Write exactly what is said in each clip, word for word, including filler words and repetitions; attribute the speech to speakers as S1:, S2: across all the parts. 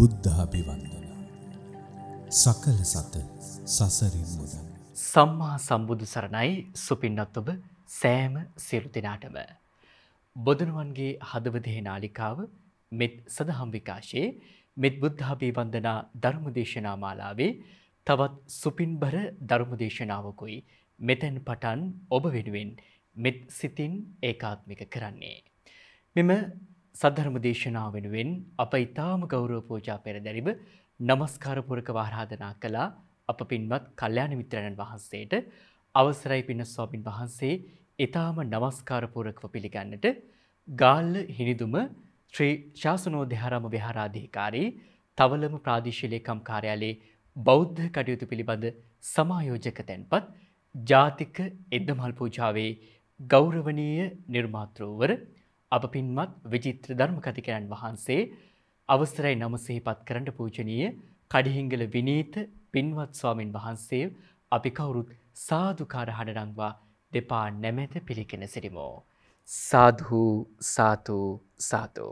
S1: බුද්ධාභිවන්දන සකල සත සසරින් මුදන්.
S2: සම්මා සම්බුදු සරණයි. සුපින්නත් ඔබ සෑම සියලු දෙනාටම බොදුනුවන්ගේ හදවතේ නාලිකාව මෙත් සදහම් විකාශයේ මෙත් බුද්ධාභිවන්දනා ධර්මදේශනා මාලාවේ තවත් සුපින්බර ධර්මදේශනාවකුයි මෙතෙන් පටන් ඔබ වෙනුවෙන් මෙත් සිතින් ඒකාත්මික කරන්නේ. මෙම සද්ධර්ම දේශනාව වෙනුවෙන් අප ඊ타ම ගෞරව පූජා පෙරදැරිව নমස්කාර පුරකව ආරාධනා කළා අප පින්වත් කල්යාණ මිත්‍රයන් වහන්සේට අවසරයි පින්න ස්වාමින් වහන්සේ ඊ타ම নমස්කාර පුරකව පිළිගන්නට ගාල්ල හිනිදුම ශ්‍රී ශාසනෝදයාරාම විහාරාධිකාරී තවලම ප්‍රාදේශීය ලේකම් කාර්යාලයේ බෞද්ධ කටයුතු පිළිබඳ සමායෝජක තැන්පත් ජාතික එද්දමහල් පූජාවේ ගෞරවනීය නිර්මාතෘවර අප පින්වත් විචිත්‍ර ධර්ම කතිකයන් වහන්සේ අවසරයි නම සිහිපත් කරන්න පූජනීය කඩිහිංගල විනීත පින්වත් ස්වාමින් වහන්සේ අපි කවුරුත් සාදුකාර හඬනංවා දෙපා නැමෙත පිළිගෙන සිටිමු. සාදු සාතු සාතු.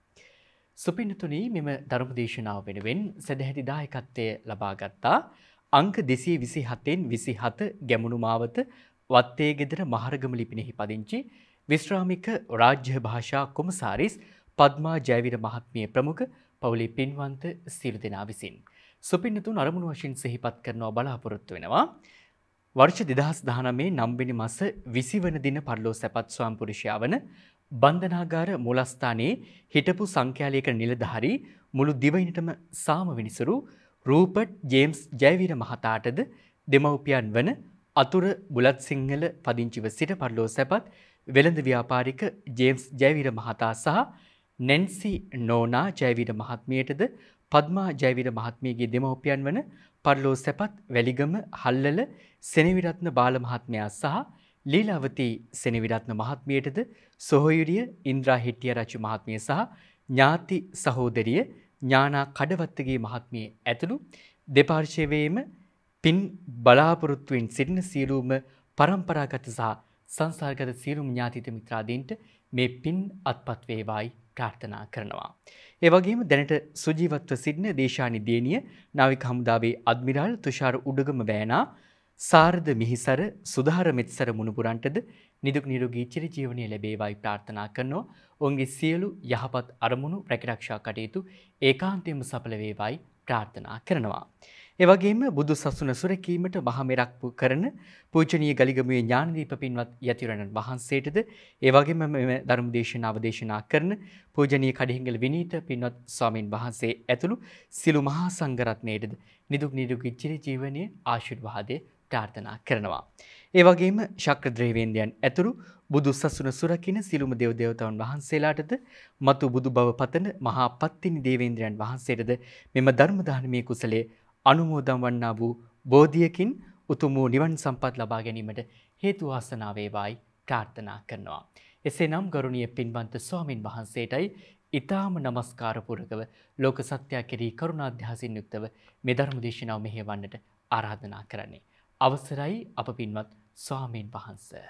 S2: සුපින්නතුනි, මෙම ධර්මදේශනාව වෙනුවෙන් සදැහැති දායකත්වය ලබා ගත්තා අංක දෙසිය විසිහතෙන් විසිහත ගැමුණු මාවත වත්තේ ගෙදර මහරගම ලිපිනෙහි පදිංචි විශ්‍රාමික රාජ්‍ය භාෂා කොමසාරිස් පද්මා ජයවීර මහත්මිය ප්‍රමුඛ පවුලේ පින්වන්ත සියලු දෙනා විසින් සුපින්නතුන් අරමුණු වශයෙන් සිහිපත් කරනවා බලාපොරොත්තු වෙනවා. වර්ෂ දෙදහස් දහනවය නම්වෙනි මාස විසි වන දින පරලෝ සැපත් ස්වාම පුරුෂයා වන බන්ධනාගාර මූලස්ථානයේ හිටපු සංඛ්‍යාලයක නිලධාරී මුළු දිවයිනටම සාම විනිසුරු රූපට් ජේම්ස් ජයවීර මහතාටද දෙමව්පියන් වන අතුර බුලත් සිංහල පදිංචිව සිට පරලෝ සැපත් වෙළඳ ව්‍යාපාරික ජේම්ස් ජයවීර මහතා සහ නැන්සි නෝනා ජයවීර මහත්මියටද පද්මා ජයවීර මහත්මියගේ දෙමව්පියන් වන පරලෝ සැපත් වැලිගම හල්ලල සෙනවිරත්න බාල මහත්මයා සහ ලීලාවතී සෙනවිරත්න මහත්මියටද සොහොයුරිය ඉන්ද්‍රා හෙට්ටිය රජු මහත්මිය සහ ඥාති සහෝදරිය ඥානා කඩවත්තගේ මහත්මිය ඇතුළු දෙපාර්ශ්වයේම පින් බලාපොරොත්තුවෙන් සිටින සියලුම පරම්පරාගත සහ සංසාරගත සියලුම ඥාතිත මිත්‍රාදීන්ට මේ පින් අත්පත් වේවායි ප්‍රාර්ථනා කරනවා. ඒ වගේම දැනට සුජීවත්ව සිටින දේශානි දේනිය නාවික හමුදාවේ අද්මිරාල් තුෂාර උඩගම බෑනා සාරද මිහිසර සුධාර මෙත්සර මුණුපුරන්ටද නිදුක් නිරෝගී චිරජීවනය ලැබේවායි ප්‍රාර්ථනා කරනවා. ඔවුන්ගේ සියලු යහපත් අරමුණු රැකරක්ෂා කටයුතු ඒකාන්තයෙන්ම සඵල වේවායි ප්‍රාර්ථනා කරනවා. ඒ වගේම බුදු සසුන සුරැකීමට මහා මෙරක් කරන පූජනීය ගලිගමුවේ ඥානදීප පින්වත් යතිවරණන් වහන්සේටද ඒ වගේම මේ ධර්ම දේශනාව දේශනා කරන පූජනීය කඩිහිංගල විනීත පින්වත් ස්වාමින් වහන්සේ ඇතුළු සිළු මහා සංඝරත්නයටද නිදුක් නිරෝගී චිරජීවනයේ ආශිර්වාදය ප්‍රාර්ථනා කරනවා. ඒ වගේම ශක්‍ර ද්‍රේවේන්ද්‍රයන් ඇතුළු බුදු සසුන සුරකින සිළුම දේව දේවතාවුන් වහන්සේලාටද මතු බුදු බව පතන මහා පත්තිනි දේවේන්ද්‍රයන් වහන්සේටද මෙම ධර්ම දානමේ කුසලයේ අනුමෝදන් වන්නා වූ බෝධියකින් උතුම් වූ නිවන් සම්පත් ලබා ගැනීමට හේතු වාසනා වේවායි ප්‍රාර්ථනා කරනවා. එසේනම් ගෞරවනීය පින්වන්ත ස්වාමින් වහන්සේටයි ඊ타ම নমස්කාර පුරකව ලෝක සත්‍ය කෙරෙහි කරුණාධ්‍යාසින් යුක්තව මේ ධර්ම දේශනාව මෙහෙවන්නට ආරාධනා කරන්නේ. අවසරයි අප පින්වත් ස්වාමීන් වහන්සේ.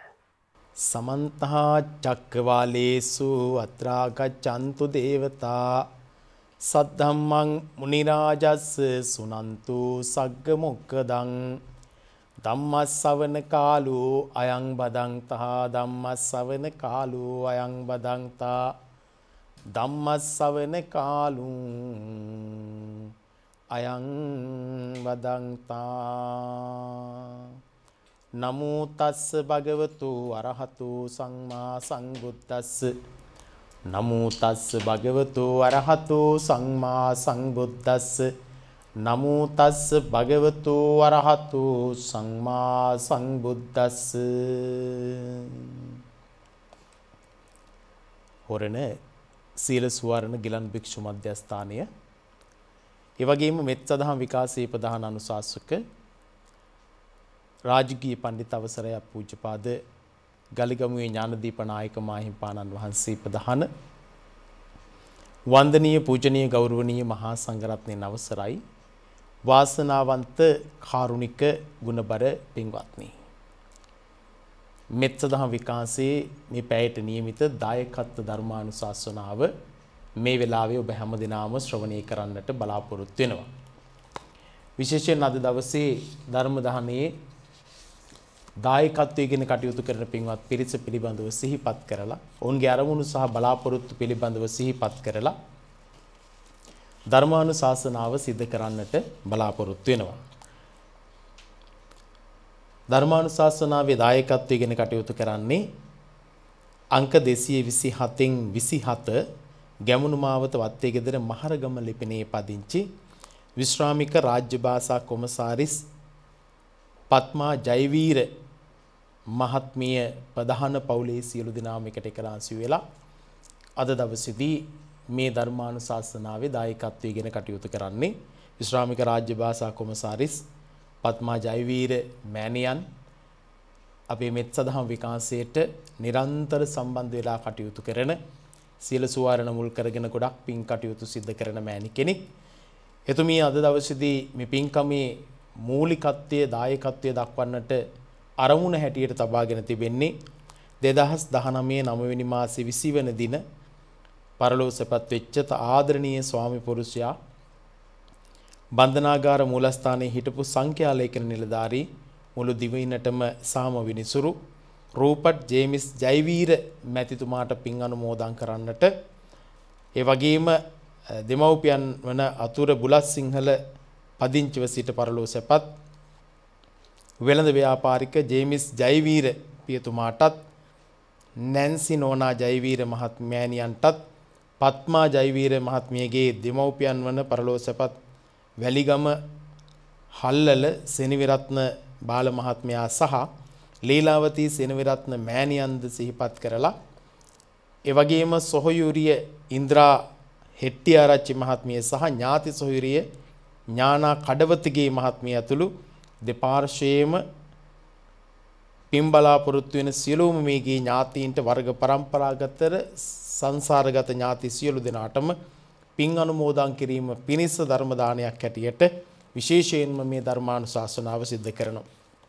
S3: සමන්ත චක්කවාලේසු අත්‍රා ගච්ඡන්තු දේවතා සද්ධම්මං මුනි රාජස් සුනන්තු සග්ග මොක්ඛදං ධම්මස්සවන කාලෝ අයං බදන්තා ධම්මස්සවන කාලෝ අයං බදන්තා ධම්මස්සවන කාලුං අයං බදන්තා. නමෝ තස්ස භගවතු අරහතු සම්මා සංබුද්දස්ස නමෝ තස්ස භගවතු අරහතු සම්මා සංබුද්දස්ස නමෝ තස්ස භගවතු අරහතු සම්මා සංබුද්දස්ස. හොරණ සීල සුවර්ණ ගිලන් භික්ෂු මධ්‍යස්ථානය ඒ වගේම මෙත් සදහම් විකාශයේ ප්‍රධාන අනුශාසක රාජකීය පඬිත් අවසරය පූජ්‍යපාද ගලිගමුවේ ඥානදීප නායක මාහිම්පාණන් වහන්සේ ප්‍රධාන වන්දනීය පූජනීය ගෞරවනීය මහා සංඝරත්නයන් අවසරයි වාසනාවන්ත කාරුණික ගුණබර පින්වත්නි. මෙත් සදහම් විකාශයේ මේ පැයට නියමිත දායකත්ව ධර්මානුශාසනාව මේ වෙලාවේ ඔබ හැම දිනම ශ්‍රවණය කරන්නට බලාපොරොත්තු වෙනවා. විශේෂයෙන් අද දවසේ ධර්ම දානයේ දායකත්වයෙන් කටයුතු කරන පින්වත් පිරිස පිළිබඳව සිහිපත් කරලා ඔවුන්ගේ අරමුණු සහ බලාපොරොත්තු පිළිබඳව සිහිපත් කරලා ධර්මානුශාසනාව සිදු කරන්නට බලාපොරොත්තු වෙනවා. ධර්මානුශාසනාවේ දායකත්වයෙන් කටයුතු කරන්නේ අංක දෙසිය විසිහතෙන් විසිහත ගැමුණු මාවත වත්තේගෙදර මහරගම ලිපිණේ පදිංචි විශ්‍රාමික රාජ්‍ය භාෂා කොමසාරිස් පත්මා ජයවීර මහත්මිය ප්‍රධාන පවුලේ සියලු දෙනාම එකට එකරාසි වෙලා අද දවසේදී මේ ධර්මානුශාසනාවේ දායකත්වයෙන් කටයුතු කරන්නේ විශ්‍රාමික රාජ්‍ය භාෂා කොමසාරිස් පත්මා ජයවීර මෑණියන් අපේ මෙත් සදහම් විකාශයට නිරන්තර සම්බන්ධ වෙලා කටයුතු කරන සීල සුවාරණ මුල් කරගෙන ගොඩක් පින් කටයුතු සිදු කරන මෑණි කෙනෙක්. එතුමිය අද දවසේදී මේ පින්කමේ මූලිකත්වයේ දායකත්වයේ දක්වන්නට අරමුණ හැටියට තබාගෙන තිබෙන්නේ දෙදහස් දහනවය නවවෙනි මාසේ විසි වෙනි දින පරලෝසපත් වෙච්ච ආදරණීය ස්වාමි පුරුෂයා බන්ධනාගාර මූලස්ථානයේ හිටපු සංඛ්‍යා ලේඛන නිලධාරී මුළු දිවයිනටම සාම විනිසුරු රූපට් ජේමිස් ජයවීර මැතිතුමාට පින් අනුමෝදන් කරන්නට ඒ වගේම දෙමව්පියන් වන අතුර බුලත් සිංහල පදිංචිව සිට පරලෝසපත් වෙළඳ ව්‍යාපාරික ජේමිස් ජයවීර පියතුමාටත් නැන්සි නෝනා ජයවීර මහත්මයාණියන්ටත් පත්මා ජයවීර මහත්මියගේ දෙමව්පියන් වන පරලෝසපත් වැලිගම හල්ලල සෙනවිරත්න බාල මහත්මයා සහ ලීලාවතී සෙනවිරත්න මෑණියන්ද සිහිපත් කරලා ඒ වගේම සොහයුරිය ඉන්ද්‍රා හෙට්ටිආරච්චි මහත්මිය සහ ඥාති සොහයුරිය ඥානා කඩවතගේ මහත්මිය ඇතුළු දෙපාර්ශ්වයේම පින් බලාපොරොත්තු වෙන සියලුම මේගේ ඥාතීන්ට වර්ග පරම්පරාගතතර සංසාරගත ඥාති සියලු දෙනාටම පින් අනුමෝදන් කිරීම පිණිස ධර්ම දානයක් හැටියට විශේෂයෙන්ම මේ ධර්මානුශාසනාව සිද්ධ කරනවා.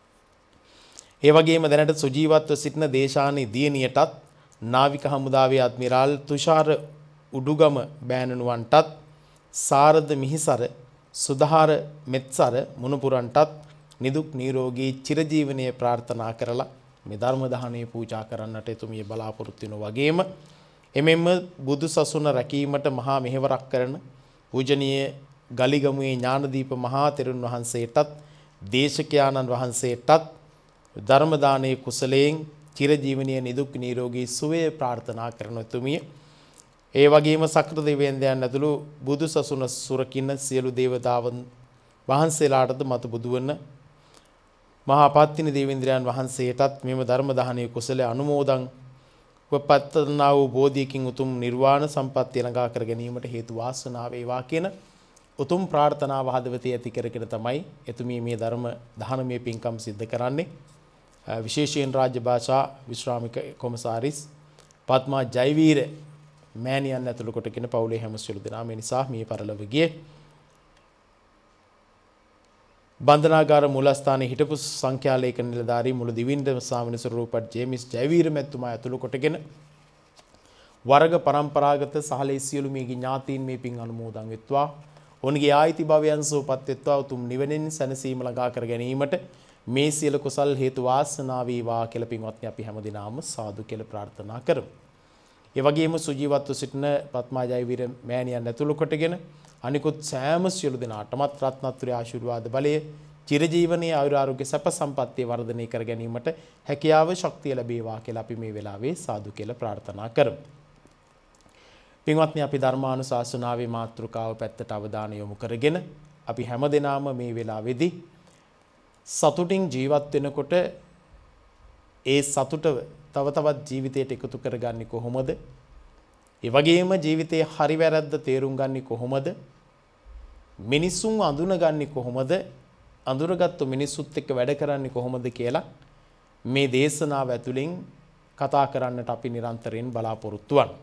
S3: ඒ වගේම දැනට සුජීවත්ව සිටින දේශානී දියණියටත් නාවික හමුදාවේ අද්මිරාල් තුෂාර උඩුගම බෑණනුවන්ටත් සාරද මිහිසර සුධාර මෙත්සර මුණුපුරන්ටත් නිදුක් නිරෝගී චිරජීවනයේ ප්‍රාර්ථනා කරලා මේ ධර්ම දානය පූජා කරන්නට එතුමිය බලාපොරොත්තු වෙන වගේම එමෙන්න බුදු සසුන රැකීමට මහා මෙහෙවරක් කරන පූජනීය ගලිගමුවේ ඥානදීප මහා තෙරුන් වහන්සේටත් දේශකයාණන් වහන්සේටත් ධර්ම දානයේ කුසලයෙන් චිරජීවනයේ නිදුක් නිරෝගී සුවය ප්‍රාර්ථනා කරන එතුමිය ඒ වගේම සක්‍ර දෙවියන්දයන් ඇතුළු බුදු සසුන සුරකින්න සියලු දේවතාවුන් වහන්සේලාටද මතු බුදු වන මහා පත්තිනි දේවේන්ද්‍රයන් වහන්සේටත් මෙම ධර්ම දානයේ කුසලයේ අනුමෝදන් වපත්තනා වූ බෝධියකින් උතුම් නිර්වාණ සම්පත්තිය ළඟා කර ගැනීමට හේතු වාසනා වේවා කියන උතුම් ප්‍රාර්ථනාව හදවතේ ඇති කරගෙන තමයි එතුමිය මේ ධර්ම දානමය පින්කම් සිද්ධ කරන්නේ. විශේෂයෙන් රාජ්‍ය භාෂා විශ්‍රාමික කොමසාරිස් පත්මා ජයවීර මෑණියන් ඇතුළු කොටගෙන පවුලේ හැම සියලු දෙනාම මේ නිසා මේ පරලොව ගියේ බන්ධනාගාර මූලස්ථානයේ හිටපු සංඛ්‍යා ලේඛන නිලධාරී මුළු දිවින්දම සාමිනිසුරු රූපට් ජේමිස් ජයවීර මැතිතුමා ඇතුළු කොටගෙන වර්ග පරම්පරාගත සහලේ සියලු මේ ඥාතීන් මේ පින් අනුමෝදන් වෙත්වා ඔවුන්ගේ ආයිති භවයන් සුවපත් වෙත්වා උතුම් නිවනින් සැනසීම ළඟා කර ගැනීමට මේ සියලු කුසල් හේතු වාසනා වේවා කියලා පින්වත්නි අපි හැමදිනම සාදු කියලා ප්‍රාර්ථනා කරමු. ඒ වගේම සුජීවත්ව සිටින පත්මා ජයවීර මෑණියන් ඇතුළු කොටගෙන අනිකුත් සෑම සියලු දෙනාටමත් රත්නත්‍රි ආශිර්වාද බලය චිරජීවනයේ ආයුරාෝග්‍ය සැප සම්පන්නිය වර්ධනය කර ගැනීමට හැකියාව ශක්තිය ලැබේවා කියලා අපි මේ වෙලාවේ සාදු කියලා ප්‍රාර්ථනා කරමු. පින්වත්නි අපි ධර්මානුශාසනාවේ මාතෘකාව පැත්තට අවධානය යොමු කරගෙන අපි හැමදෙනාම මේ වෙලාවේදී සතුටින් ජීවත් වෙනකොට ඒ සතුට තව තවත් ජීවිතයට එකතු කරගන්නේ කොහොමද? ඒ වගේම ජීවිතයේ හරි වැරද්ද තේරුම් ගන්නේ කොහොමද? මිනිසුන් අඳුනගන්නේ කොහොමද? අඳුරගත්තු මිනිසුත් එක්ක වැඩ කරන්නේ කොහොමද කියලා මේ දේශනාව ඇතුළෙන් කතා කරන්නට අපි නිරන්තරයෙන් බලාපොරොත්තු වෙනවා.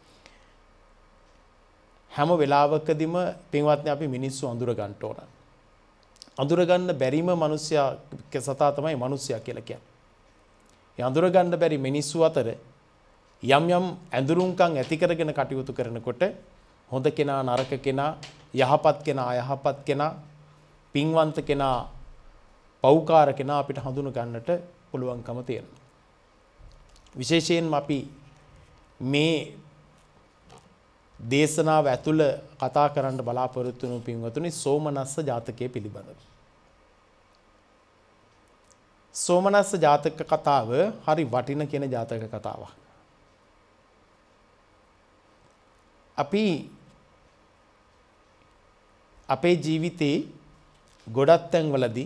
S3: හැම වෙලාවකදීම පින්වත්නි අපි මිනිස්සු අඳුර ගන්න ඕන. අඳුර ගන්න බැරිම මිනිසයා සතා තමයි මිනිසයා කියලා කියන්නේ. ඒ අඳුර ගන්න බැරි මිනිස්සු අතර යම් යම් ඇඳුරුම්කම් ඇති කරගෙන කටයුතු කරනකොට හොඳ කෙනා නරක කෙනා, යහපත් කෙනා අයහපත් කෙනා, පින්වන්ත කෙනා පෞකාර කෙනා අපිට හඳුන ගන්නට පුළුවන්කම තියෙනවා. විශේෂයෙන්ම අපි මේ දේශනාව ඇතුළ කතා කරන්න බලාපොරොත්තු වුණු පින්වතුනි සෝමනස්ස ජාතකයේ පිළිබඳව. සෝමනස්ස ජාතක කතාව හරි වටින කියන ජාතක කතාවක්. අපි අපේ ජීවිතේ ගොඩක් තැන්වලදී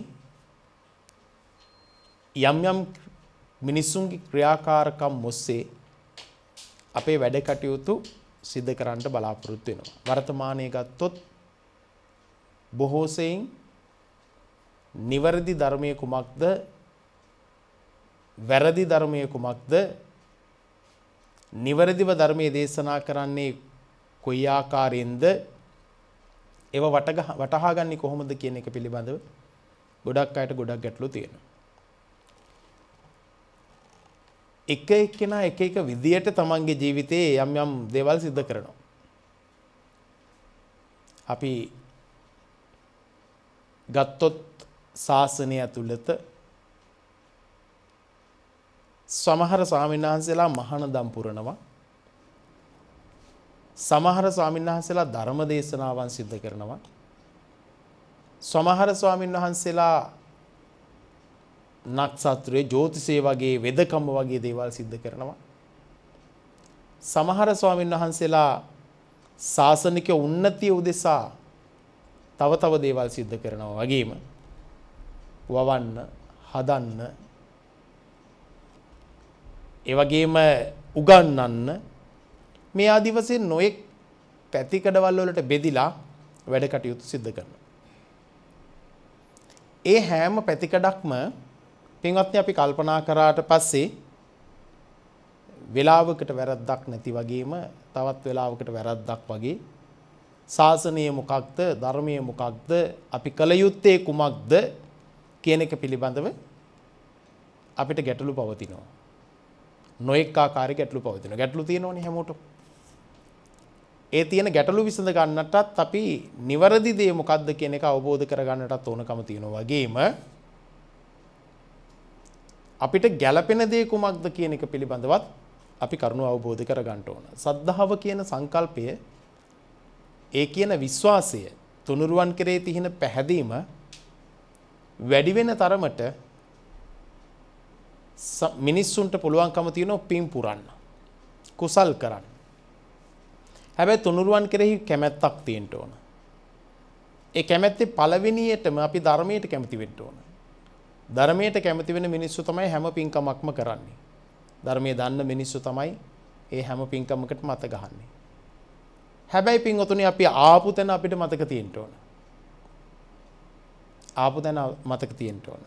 S3: යම් යම් මිනිසුන්ගේ ක්‍රියාකාරකම් ඔස්සේ අපේ වැඩ කටයුතු සිද්ධ කරන්න බලාපොරොත්තු වෙනවා. වර්තමානයේ ගත්තොත් බොහෝ සෙයින් නිවැරදි ධර්මයේ කුමක්ද, වැරදි ධර්මයේ කුමක්ද, නිවැරදිව ධර්මයේ දේශනා කරන්නේ කොයි ආකාරයෙන්ද, ඒව වටහා ගන්නේ කොහොමද කියන එක පිළිබඳව ගොඩක් අයට ගොඩක් ගැටලු තියෙනවා. එක එක්කෙනා එක එක විදියට තමන්ගේ ජීවිතයේ යම් යම් දේවල් සිද්ධ කරනවා. අපි ගත්තොත් ශාසනය ඇතුළත සමහර ස්වාමීන් වහන්සේලා මහානදම් පුරනවා. සමහර ස්වාමීන් වහන්සේලා ධර්ම දේශනාවන් සිද්ධ කරනවා. සමහර ස්වාමීන් වහන්සේලා නක්ෂත්‍රයේ ජ්‍යොතිෂය වගේ වෙදකම වගේ දේවල් සිද්ධ කරනවා. සමහර ස්වාමීන් වහන්සේලා ශාසනික උන්නතිය උදෙසා තව තව දේවල් සිද්ධ කරනවා වගේම වවන්න, හදන්න, ඒ වගේම උගන්වන්න මේ ආදි වශයෙන් නොයෙක් පැතිකඩවල් වලට බෙදිලා වැඩ කටයුතු සිද්ධ කරනවා. ඒ හැම පැතිකඩක්ම පින්වත්නි අපි කල්පනා කරාට පස්සේ වෙලාවකට වැරද්දක් නැති වගේම තවත් වෙලාවකට වැරද්දක් වගේ ශාසනය මොකක්ද, ධර්මය මොකක්ද, අපි කල යුත්තේ කුමක්ද කියන එක පිළිබඳව අපිට ගැටලු පවතිනවා. නොඑක ආකාරයක ගැටලු පවතිනවා. ගැටලු තියෙනවනේ හැමෝටම. ඒ තියෙන ගැටලු විසඳ ගන්නටත් අපි නිවැරදි දේ මොකක්ද කියන එක අවබෝධ කර ගන්නටත් ඕනකම තියෙනවා වගේම අපිට ගැළපෙන දේ කුමක්ද කියන එක පිළිබඳවත් අපි කරුණු අවබෝධ කර ගන්න ඕන. සද්ධාව කියන සංකල්පය, ඒ කියන විශ්වාසය, තුනුරුවන් කෙරේ තියෙන පැහැදීම වැඩි වෙන තරමට මිනිස්සුන්ට පුළුවන්කම තියෙනවා පින් පුරන්න, කුසල් කරන්න. හැබැයි තුනුරුවන් කෙරෙහි කැමැත්තක් තියෙන්න ඕන. ඒ කැමැත්තේ පළවෙනියටම අපි ධර්මයට කැමති වෙන්න ඕන. ධර්මයට කැමති වෙන මිනිස්සු තමයි හැම පින්කමක්ම කරන්නේ. ධර්මයේ දන්න මිනිස්සු තමයි ඒ හැම පින්කමකට මත ගහන්නේ. හැබැයි පින්වතුනි අපි ආපු තැන අපිට මතක තියෙන්න ඕන. ආපු තැන මතක තියෙන්න ඕන.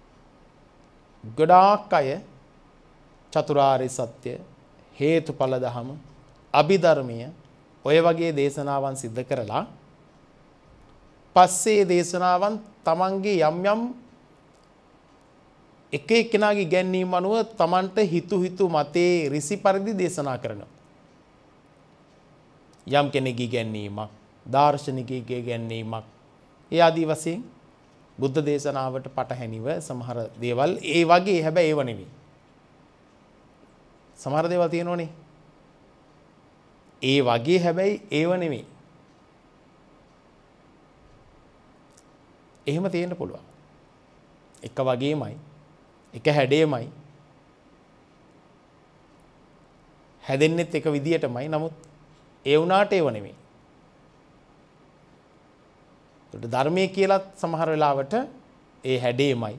S3: ගොඩාක් අය චතුරාර්ය සත්‍ය, හේතුඵල ධම, අභිධර්මය ඔය වගේ දේශනාවන් සිද්ධ කරලා පස්සේ දේශනාවන් තමන්ගේ යම් යම් එක එක්කෙනාගේ ඉගැන්වීම් අනුව තමන්ට හිතු හිතු මතේ ඍසි පරිදි දේශනා කරනවා. යම් කෙනෙක්ගේ ඉගැන්වීමක්, දාර්ශනිකයෙක්ගේ ඉගැන්වීමක්, ඒ ආදී වශයෙන් බුද්ධ දේශනාවට පටහැනිව සමහර දේවල් ඒ වගේ හැබැයි ඒව නෙවෙයි. සමහර දේවල් තියෙනෝනේ. ඒ වගේ හැබැයි ඒව නෙවෙයි. එහෙම තියෙන්න පුළුවන්. එක වගේමයි, එක හැඩයමයි, හැදෙන්නෙත් එක විදියටමයි. නමුත් ඒ වුණාට ඒව නෙවෙයි. ඒකට ධර්මයේ කියලාත් සමහර වෙලාවට ඒ හැඩයමයි.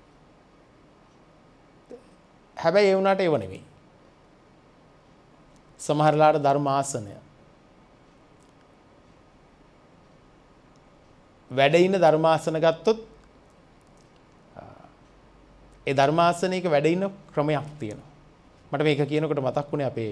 S3: හැබැයි ඒ වුණාට ඒව නෙවෙයි. සමහර වෙලාවට ධර්මාසනය වැඩ ඉන්න ධර්මාසන ගත්තොත් ඒ ධර්මාසනයක වැඩ ඉන්න ක්‍රමයක් තියෙනවා. මට මේක කියනකොට මතක් වුණේ අපේ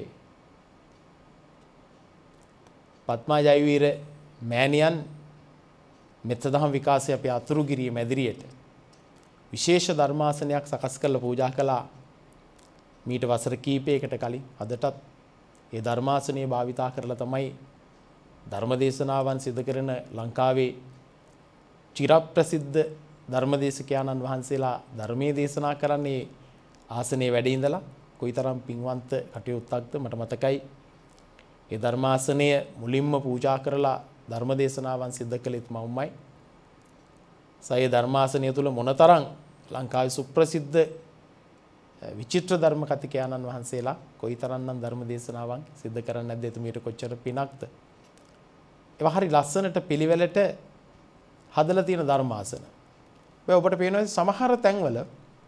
S3: පත්මා ජයවීර මෑණියන් මෙත්තදහම් විකාශය අපේ අතුරුගිරිය මැදිරියට විශේෂ ධර්මාසනයක් සකස් කරලා පූජා කළා. මීට වසර කීපයකට කලින් අදටත් ඒ ධර්මාසනය භාවිතා කරලා තමයි ධර්මදේශනාවන් සිදු කරන ලංකාවේ චිරප්‍රසිද්ධ ධර්මදේශකයන්න් වහන්සේලා ධර්මයේ දේශනා කරන්නේ ආසනයේ වැඩ ඉඳලා කොයිතරම් පින්වන්ත කටයුත්තක්ද මට මතකයි. ඒ ධර්මාසනය මුලින්ම පූජා කරලා ධර්මදේශනාවන් සිදු කළෙත් මවුමයි. සය ධර්මාසනය තුල මොනතරම් ලංකාවේ සුප්‍රසිද්ධ විචිත්‍ර ධර්ම කතිකයන්න් වහන්සේලා කොයිතරම්නම් ධර්ම දේශනාවන් සිදු කරන්නේ නැද්ද? එතුමියට කොච්චර පිනක්ද? ඒවා හරි ලස්සනට පිළිවෙලට හදලා තියෙන ධර්මාසන. ඔය ඔබට පේනවා සමහර තැන්වල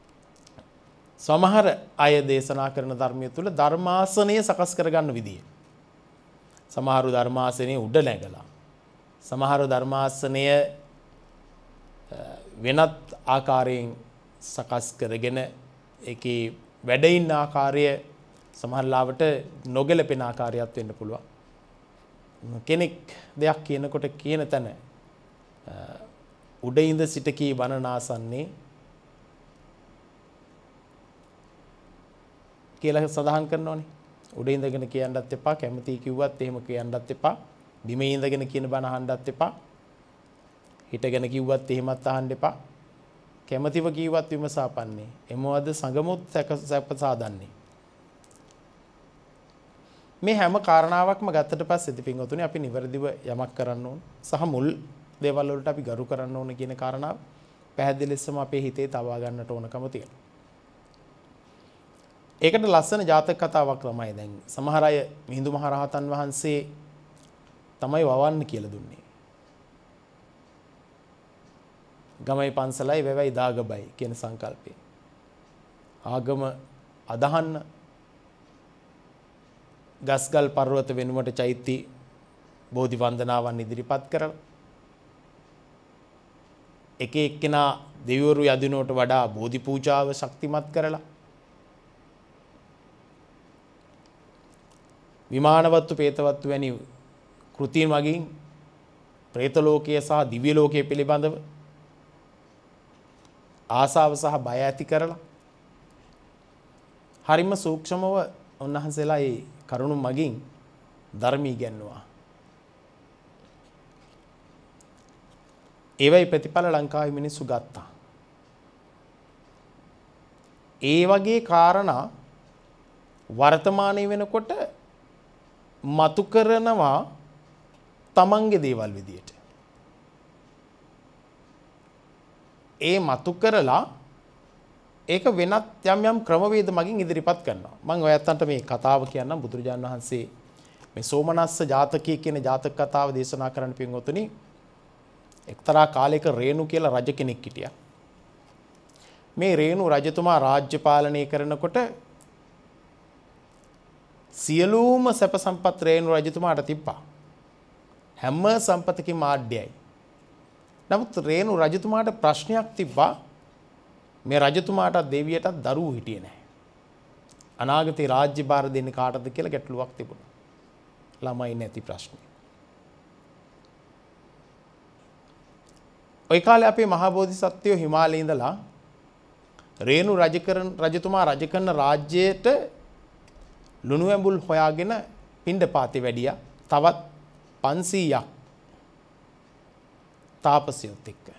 S3: සමහර අය දේශනා කරන ධර්මයේ තුල ධර්මාසනය සකස් කරගන්න විදිය. සමහරු ධර්මාසනයේ උඩ නැගලා. සමහරු ධර්මාසනය වෙනත් ආකාරයෙන් සකස් කරගෙන ඒකේ වැඩ ඉන්න ආකාරය සමහර ලාවට නොගැලපෙන ආකාරයක් වෙන්න පුළුවන්. කෙනෙක් දෙයක් කියනකොට කියන තැන උඩ ඉඳ සිට කී වනනාසන්නේ කියලා සඳහන් කරනෝනේ. උඩ ඉඳගෙන කියන්නත් එපා, කැමති කිව්වත් එහෙම කියන්නත් එපා, බිම ඉඳගෙන කියන බණ අහන්නත් එපා, හිටගෙන කිව්වත් එහෙමත් අහන්න එපා. කැමැතිව කීවත් විමසාපන්නේ. එමවද සංගමුත් සැප සාදන්නේ. මේ හැම කාරණාවක්ම ගත්තට පස්සේ පින්වතුනි අපි නිවැරදිව යමක් කරන්න ඕන සහ මුල් දේවල් වලට අපි ගරු කරන්න ඕන කියන කාරණාව පැහැදිලි ලෙසම අපේ හිතේ තබා ගන්නට ඕනකම තියෙනවා. ඒකට ලස්සන ජාතක කතාවක් තමයි දැන් සමහර අය මිහිඳු මහ රහතන් වහන්සේ තමයි වවන්න කියලා දුන්නේ. ගමයි පන්සලයි වැවයි දාගබයි කියන සංකල්පය. ආගම අදහන්න ගස්ගල් පර්වත වෙනුවට චෛත්‍ය බෝධි වන්දනාවන් ඉදිරිපත් කරලා එක එක්කෙනා දෙවිවරු යදිනවට වඩා බෝධි පූජාව ශක්තිමත් කරලා විමානවත්තු පේතවත්තු වැනි කෘතීන් මගින් പ്രേත ලෝකයේ සහ දිව්‍ය ලෝකයේ පිළිබඳව ආසාව සහ බය ඇති කරලා හරිම සූක්ෂමව උන්වහන්සේලා ඒ කරුණු මගින් ධර්මී ඉගෙනුවා. ඒවයි ප්‍රතිඵල ලංකාවේ මිනිස්සු ගත්තා. ඒ වගේ කාරණා වර්තමානයේ වෙනකොට මතු කරනවා තමන්ගේ දේවල් විදියට. ඒ මතු කරලා ඒක වෙනත් යම් යම් ක්‍රමවේද මගින් ඉදිරිපත් කරනවා. මම ඔයත්තන්ට මේ කතාව කියන්නම්. බුදුරජාණන් වහන්සේ මේ සෝමනස්ස ජාතකය කියන ජාතක කතාව දේශනා කරන්න පින්වතුනි එක්තරා කාලයක රේණු කියලා රජ කෙනෙක් හිටියා. මේ රේණු රජතුමා රාජ්‍ය පාලනය කරනකොට සියලුම සැප සම්පත් රේණු රජතුමාට තිබ්බා. හැම සම්පතකින්ම ආඩ්‍යයි. නමුත් රේණු රජතුමාට ප්‍රශ්නයක් තිබ්බා. මේ රජතුමාට දෙවියටත් දරුවෝ හිටියේ නැහැ. අනාගතේ රාජ්‍ය භාර දෙන්නේ කාටද කියලා ගැටලුවක් තිබුණා. ළමයි නැති ප්‍රශ්නේ. ওই කාලේ අපේ මහා බෝධිසත්වයෝ හිමාලයේ ඉඳලා රේණු රජ කරන රජතුමා රජ කරන රාජ්‍යයට ලුණු ඇඹුල් හොයාගෙන පිණ්ඩපාතේ වැඩියා. තවත් පන්සීයක් තාපසයොත් එක්ක.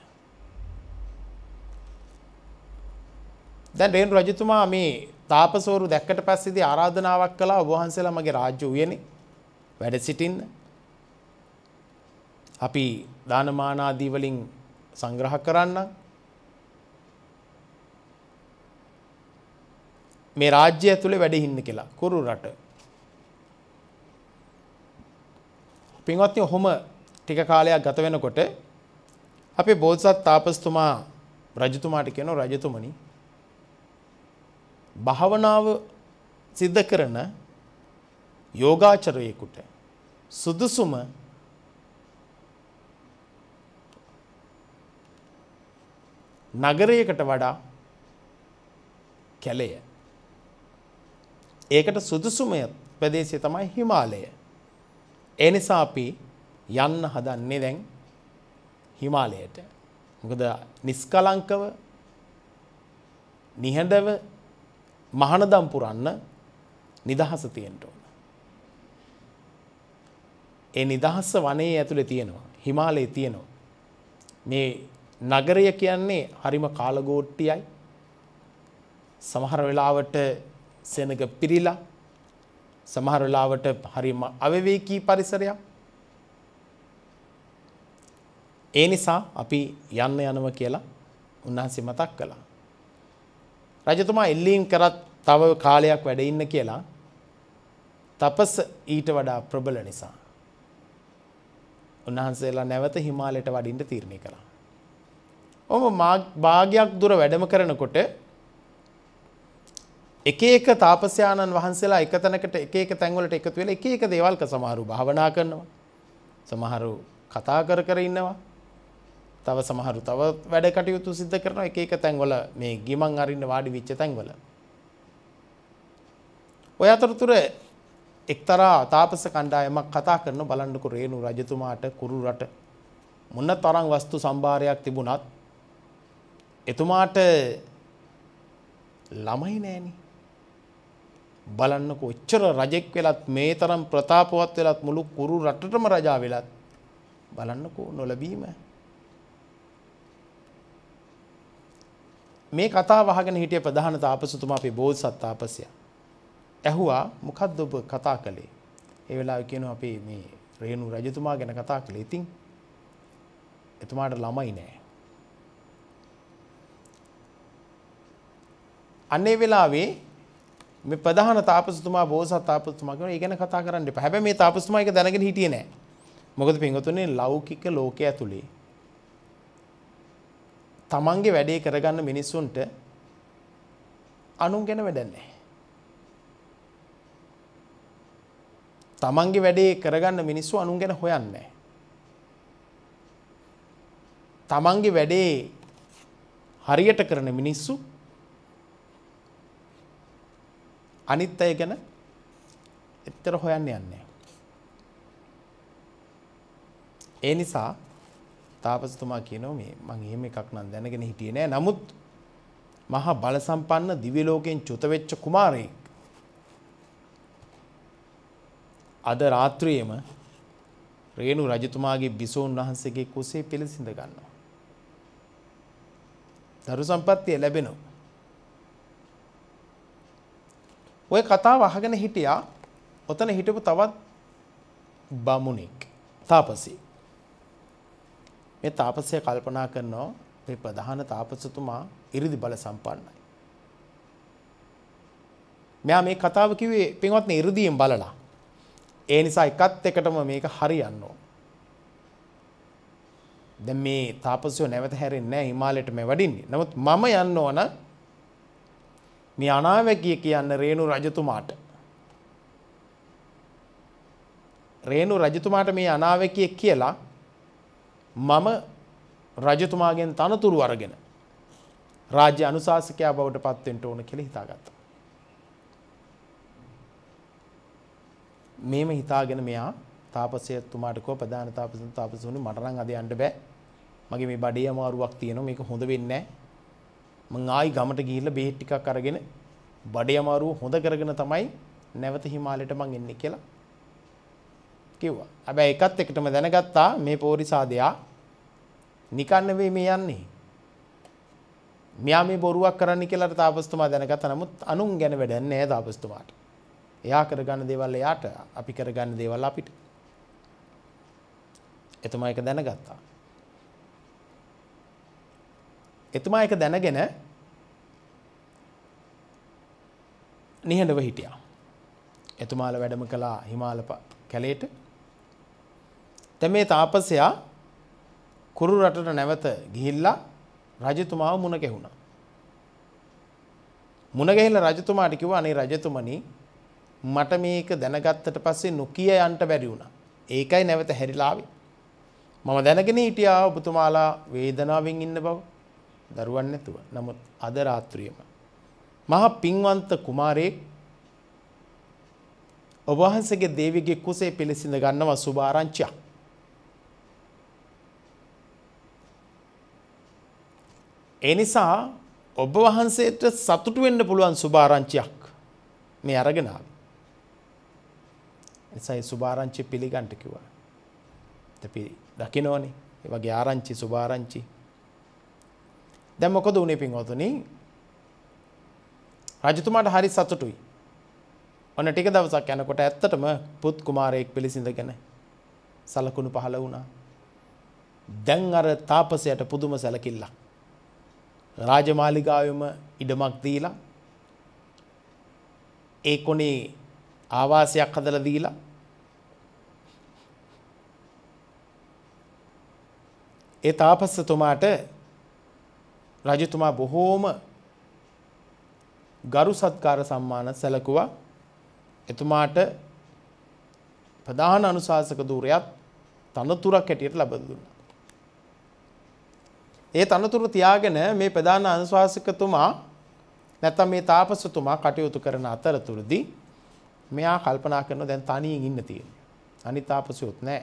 S3: දැන් රේණු රජතුමා මේ තාපසවරු දැක්කට පස්සේදී ආරාධනාවක් කළා ඔබ වහන්සේලා මගේ රාජ්‍ය උයනේ වැඩ සිටින්න. අපි දානමාන ආදී වලින් සංග්‍රහ කරන්න. මේ රාජ්‍ය ඇතුලේ වැඩ ඉන්න කියලා කුරු රට. පින්වත්නි ඔහොම ටික කාලයක් ගත වෙනකොට අපේ බෝධිසත් තාපස්තුමා රජතුමාට කියනවා රජතුමනි භාවනාව සිද්ධ කරන යෝගාචරයෙකුට සුදුසුම නගරයකට වඩා කැලය. ඒකට සුදුසුම ප්‍රදේශය තමයි හිමාලය. ඒ නිසා අපි යන්න හදන්නේ දැන් හිමාලයට. මොකද නිස්කලංකව නිහඬව මහානදම් පුරන්න නිදහස තියෙන්න ඕන. ඒ නිදහස් වනයේ ඇතුලේ තියෙනවා. හිමාලයේ තියෙනවා. මේ නගරය කියන්නේ හරිම කාලගෝට්ටියයි. සමහර වෙලාවට සෙනග පිරීලා සමහර වෙලාවට හරිම අවවේකී පරිසරයක්. ඒ නිසා අපි යන්න යනවා කියලා උන්වහන්සේ මතක් කළා. රජතුමා එල්ලීම් කරත් තව කාලයක් වැඩ ඉන්න කියලා තපස් ඊට වඩා ප්‍රබල නිසා උන්වහන්සේලා නැවත හිමාලයට වඩින්න තීරණය කළා. ඔහොම භාගයක් දුර වැඩම කරනකොට එක එක තාපසයාණන් වහන්සේලා එක තැනකට එක එක තැන්වලට එකතු වෙලා එක එක දේවල් ක සමහරු භාවනා කරනවා. සමහරු කතා කර කර ඉන්නවා. තව සමහරු තව වැඩ කටයුතු සිද්ධ කරනවා එක එක තැන්වල මේ ගිමන් අරින්න වාඩි වෙච්ච තැන්වල. ඔය අතරතුර එක්තරා තාපස කණ්ඩායමක් කතා කරන බලන්නකො රේණු රජතුමාට කුරු රට මොන තරම් වස්තු සම්භාරයක් තිබුණත් එතුමාට ළමයි නෑනේ. බලන්නකො ඔච්චර රජෙක් වෙලත් මේ තරම් ප්‍රතාපවත් වෙලත් මුළු කුරු රටටම රජා වෙලත් බලන්නකො නොලැබීම. මේ කතාව අහගෙන හිටිය ප්‍රධාන තාපසතුමා අපේ බෝධිසත් තාපසයා ඇහුවා මොකද්ද ඔබ කතා කළේ? ඒ වෙලාවේ කියනවා අපි මේ රේණු රජතුමා ගැන කතා කළේ. ඉතින් එතුමාට ළමයි නෑ. අන්නේ වෙලාවේ මේ ප්‍රධාන තාපසතුමා බෝසත් තාපසතුමා කියනවා ඒ ගැන කතා කරන්න එපා. හැබැයි මේ තාපසතුමා ඒක දැනගෙන හිටියේ නෑ. මොකද පින්වතුනි ලෞකික ලෝකයේ ඇතුලේ තමන්ගේ වැඩේ කරගන්න මිනිස්සුන්ට අනුන් ගැන වැඩක් නැහැ. තමන්ගේ වැඩේ කරගන්න මිනිස්සු අනුන් ගැන හොයන්නේ නැහැ. තමන්ගේ වැඩේ හරියට කරන මිනිස්සු අනිත් අය ගැන එච්චර හොයන්න යන්නේ නැහැ. ඒ නිසා තාපසතුමා කියනවා මේ මං එහෙම එකක් නම් දැනගෙන හිටියේ නෑ. නමුත් මහා බල සම්පන්න දිව්‍ය ලෝකයෙන් චුත වෙච්ච කුමාරයෙක් අද රාත්‍රියේම රේණු රජතුමාගේ බිසෝන් වහන්සේගේ කුසේ පිළිසිඳ ගන්නවා. දරු සම්පත්තිය ලැබෙනවා. ඔය කතාව අහගෙන හිටියා ඔතන හිටපු තවත් බමුණෙක් තාපසී. මේ තාපසයා කල්පනා කරනවා මේ ප්‍රධාන තාපසතුමා ඉරිදි බල සම්පන්නයි. මෙයා මේ කතාව කිව්වේ පින්වත්නි ඉරිදියෙන් බලලා. ඒ නිසා එකත් එකටම මේක හරියන්න ඕන. දැන් මේ තාපසයෝ නැවත හැරෙන්නේ නැහැ හිමාලයට මේ වඩින්නේ. නමුත් මම යන්න ඕන මේ අනාවැකිය කියන්න රේණු රජතුමාට. රේණු රජතුමාට මේ අනාවැකිය කියලා මම රජතුමාගෙන් තනතුරු අරගෙන රාජ්‍ය අනුශාසකයා බවට පත් වෙන්න ඕන කියලා හිතාගත්තා. මේම හිතාගෙන මෙයා තාපසයතුමාට කෝ ප්‍රධාන තාපසතුමා තාපසතුමනි මට නම් අද යන්න බෑ. මගේ මේ බඩේ අමාරුවක් තියෙනවා. මේක හොඳ වෙන්නේ නැහැ. මං ආයි ගමට ගිහිල්ලා බෙහෙත් ටිකක් අරගෙන බඩේ අමාරුව හොඳ කරගෙන තමයි නැවත හිමාලයට මං එන්නේ කියලා කිව්වා. හැබැයි එකත් එකටම දැනගත්තා මේ පෝරිසාදයා නිකන් නෙවෙයි මේ යන්නේ. මෙයා මේ බොරුවක් කරන්න කියලා තාපසතුමා දැනගත්තා. නමුත් අනුන් ගැන වැඩක් නැහැ තාපසතුමාට. එයා කරගන්න දේවල් එයාට, අපි කරගන්න දේවල් අපිට. එතුමා ඒක දැනගත්තා. එතුමා ඒක දැනගෙන නිහඬව හිටියා. එතුමාලා වැඩම කළා හිමාල කැලේට. දැන් මේ තාපසයා කුරු රටට නැවත ගිහිල්ලා රජතුමාව මුණ ගැහුණා. මුණ ගැහිලා රජතුමාට කිව්වා අනේ රජතුමනි මට මේක දැනගත්තට පස්සේ නොකිය යන්න බැරි වුණා. ඒකයි නැවත හැරිලා ආවේ. මම දැනගෙන හිටියා ඔබතුමාලා වේදනාවෙන් ඉන්න බව. දරුවන් නැතුව. නමුත් අද රාත්‍රියේම මහා පින්වන්ත කුමාරයෙක් ඔබ වහන්සේගේ දේවිගේ කුසේ පිළිසිඳ ගන්නවා සුභ ආරංචියක්. ඒ නිසා ඔබ වහන්සේට සතුටු වෙන්න පුළුවන් සුභ ආරංචියක් මේ අරගෙන ආවේ. එසයි සුභ ආරංචිය පිළිගන්න කිව්වා. අපි දකිනෝනේ. ඒ වගේ ආරංචි සුභ ආරංචි. දැන් මොකද උනේ පින්වතුනි? රජතුමාට හරි සතුටුයි. ඔන්න ටික දවසක් යනකොට ඇත්තටම පුත් කුමාරයෙක් පිළිසිඳගෙන සලකුණු පහළ වුණා. දැන් අර තාපසයට පුදුම සැලකිල්ලක්. රාජමාලිගාවෙම ඉඩමක් දීලා ඒ කොනේ ආවාසයක් හදලා දීලා ඒ තාපසතුමාට රජතුමා බොහෝම ගරු සත්කාර සම්මාන සැලකුවා. එතුමාට ප්‍රධාන අනුශාසක ධූරයත් තනතුරක් හැටියට ලබා දුන්නා. ඒ තනතුර තියාගෙන මේ ප්‍රධාන අනුශාසකතුමා නැත්නම් මේ තාපසතුමා කටයුතු කරන අතරතුරදී මෙයා කල්පනා කරනවා දැන් තනියෙන් ඉන්න තියෙනවා. අනිත් තාපසයොත් නැහැ.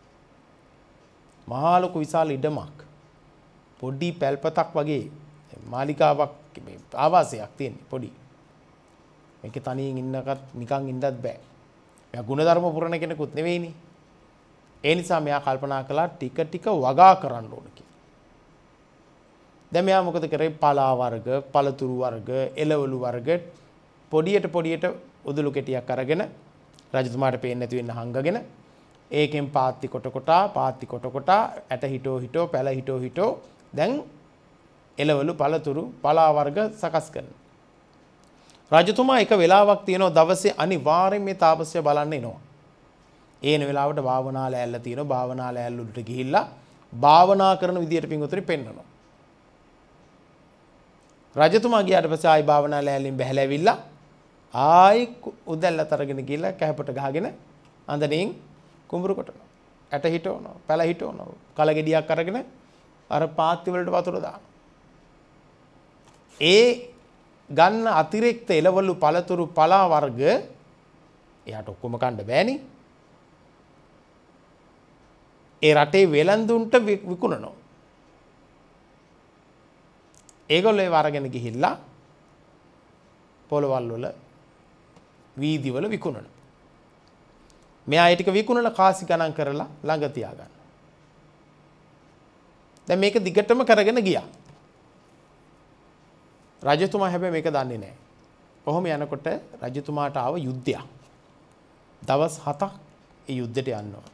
S3: මහා ලොකු විශාල ඉඩමක් පොඩි පැල්පතක් වගේ මාලිකාවක් මේ ආවාසයක් තියෙන පොඩි. මේක තනියෙන් ඉන්නකත් නිකන් ඉන්නත් බෑ. මෙයා ගුණධර්ම පුරණ කෙනෙකුත් නෙවෙයිනේ. ඒ නිසා මෙයා කල්පනා කළා ටික ටික වගා කරන්න ඕන කියලා. දැන් මෙයා මොකද කරේ? පලා වර්ග, පළතුරු වර්ග, එළවලු වර්ග පොඩියට පොඩියට උදුළු කෙටියක් අරගෙන රජතුමාට පේන්නේ නැති වෙන්න හංගගෙන ඒකෙන් පාත්ති කොට කොටා පාත්ති කොට කොටා ඇට හිටෝ හිටෝ පැල හිටෝ හිටෝ දැන් එළවලු පළතුරු පලා වර්ග සකස් කරනවා. රජතුමා එක වෙලාවක් තියෙනවා දවසේ අනිවාර්යෙන් මේ තාපසය බලන්න එනවා. ඒන වෙලාවට භාවනා ලෑල්ල තියෙනවා. භාවනා ලෑල්ල උඩට ගිහිල්ලා භාවනා කරන විදියට පින්වතුනි පෙන්වනවා. රජතුමා ගියාට පස්සේ ආයි භාවනා ලෑල්ලෙන් බැහැලා ඇවිල්ලා ආයි උදැල්ලත් අරගෙන ගිහිල්ලා කැහපට ගහගෙන අඳනින් කුඹුරු කොටනවා. ඇට හිටවනවා, පැල හිටවනවා. කල ගෙඩියක් අරගෙන අර පාත්ති වලට වතුර දානවා. ඒ ගන්න අතිරික්ත එළවලු පළතුරු පලා වර්ග එයාට ඔක්කොම කන්න බෑනේ. ඒ රටේ වෙළඳුන්ට විකුණනවා. ඒගොල්ලෝ ඒව අරගෙන ගිහිල්ලා පොළවල් වල වීදි වල විකුණනවා. මෙයා ඒ ටික විකුණලා කාසි ගණන් කරලා ළඟ තියාගන්න. දැන් මේක දිගටම කරගෙන ගියා. රජතුමා හැබැයි මේක දන්නේ නැහැ. කොහොම යනකොට රජතුමාට ආව යුද්ධයක්. දවස් හතක් ඒ යුද්ධෙට යනවා.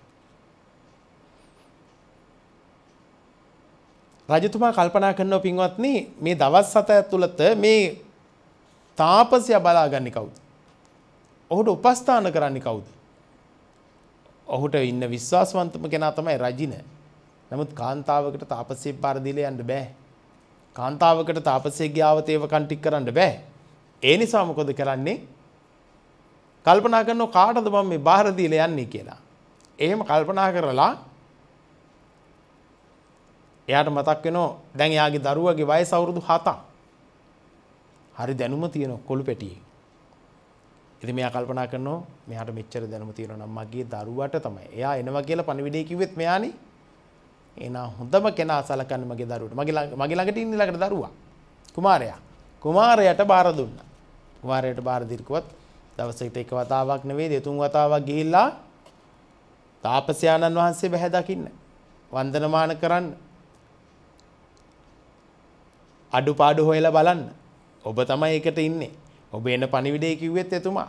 S3: රජතුමා කල්පනා කරනවා පින්වත්නි මේ දවස් හත ඇතුළත මේ තාපසයා බලාගන්නේ කවුද? ඔහුට උපස්ථාන කරන්නේ කවුද? ඔහුට ඉන්න විශ්වාසවන්තම කෙනා තමයි රජින. නමුත් කාන්තාවකට තාපසයෙක් බාර දීලා යන්න බෑ. කාන්තාවකට තාපසයෙක්ගේ ආවතේව කන්ටික් කරන්න බෑ. ඒ නිසා මොකද කරන්නේ? කල්පනා කරනවා කාටද මම මේ බාර දීලා යන්නේ කියලා. එහෙම කල්පනා කරලා එයාට මතක් වෙනවා දැන් එයාගේ දරුවගේ වයස අවුරුදු හතක්. හරි දැනුම තියෙන කොළු පැටියෙක්. ඉතින් මෙයා කල්පනා කරනවා මෙයාට මෙච්චර දැනුම තියෙනවා නම් මගේ දරුවට තමයි. එයා එනවා කියලා පණිවිඩය කිව්වෙත් මෙයානේ. එනා හොඳම කෙනා සලකන්නේ මගේ දරුවට. මගේ මගේ ළඟට ඉන්න ළඟට දරුවා. කුමාරයා. කුමාරයාට බාර දුන්නා. කුමාරයාට බාර දීර්කුවත් දවසකට එක වතාවක් නෙවෙයි දෙතුන් වතාවක් ගිහිල්ලා තාපසයාණන් වහන්සේ බහැ දකින්න. වන්දනමාන කරන්න. අඩුපාඩු හොයලා බලන්න. ඔබ තමයි එකට ඉන්නේ. ඔබ එන පණිවිඩය කිව්වෙත් එතුමා.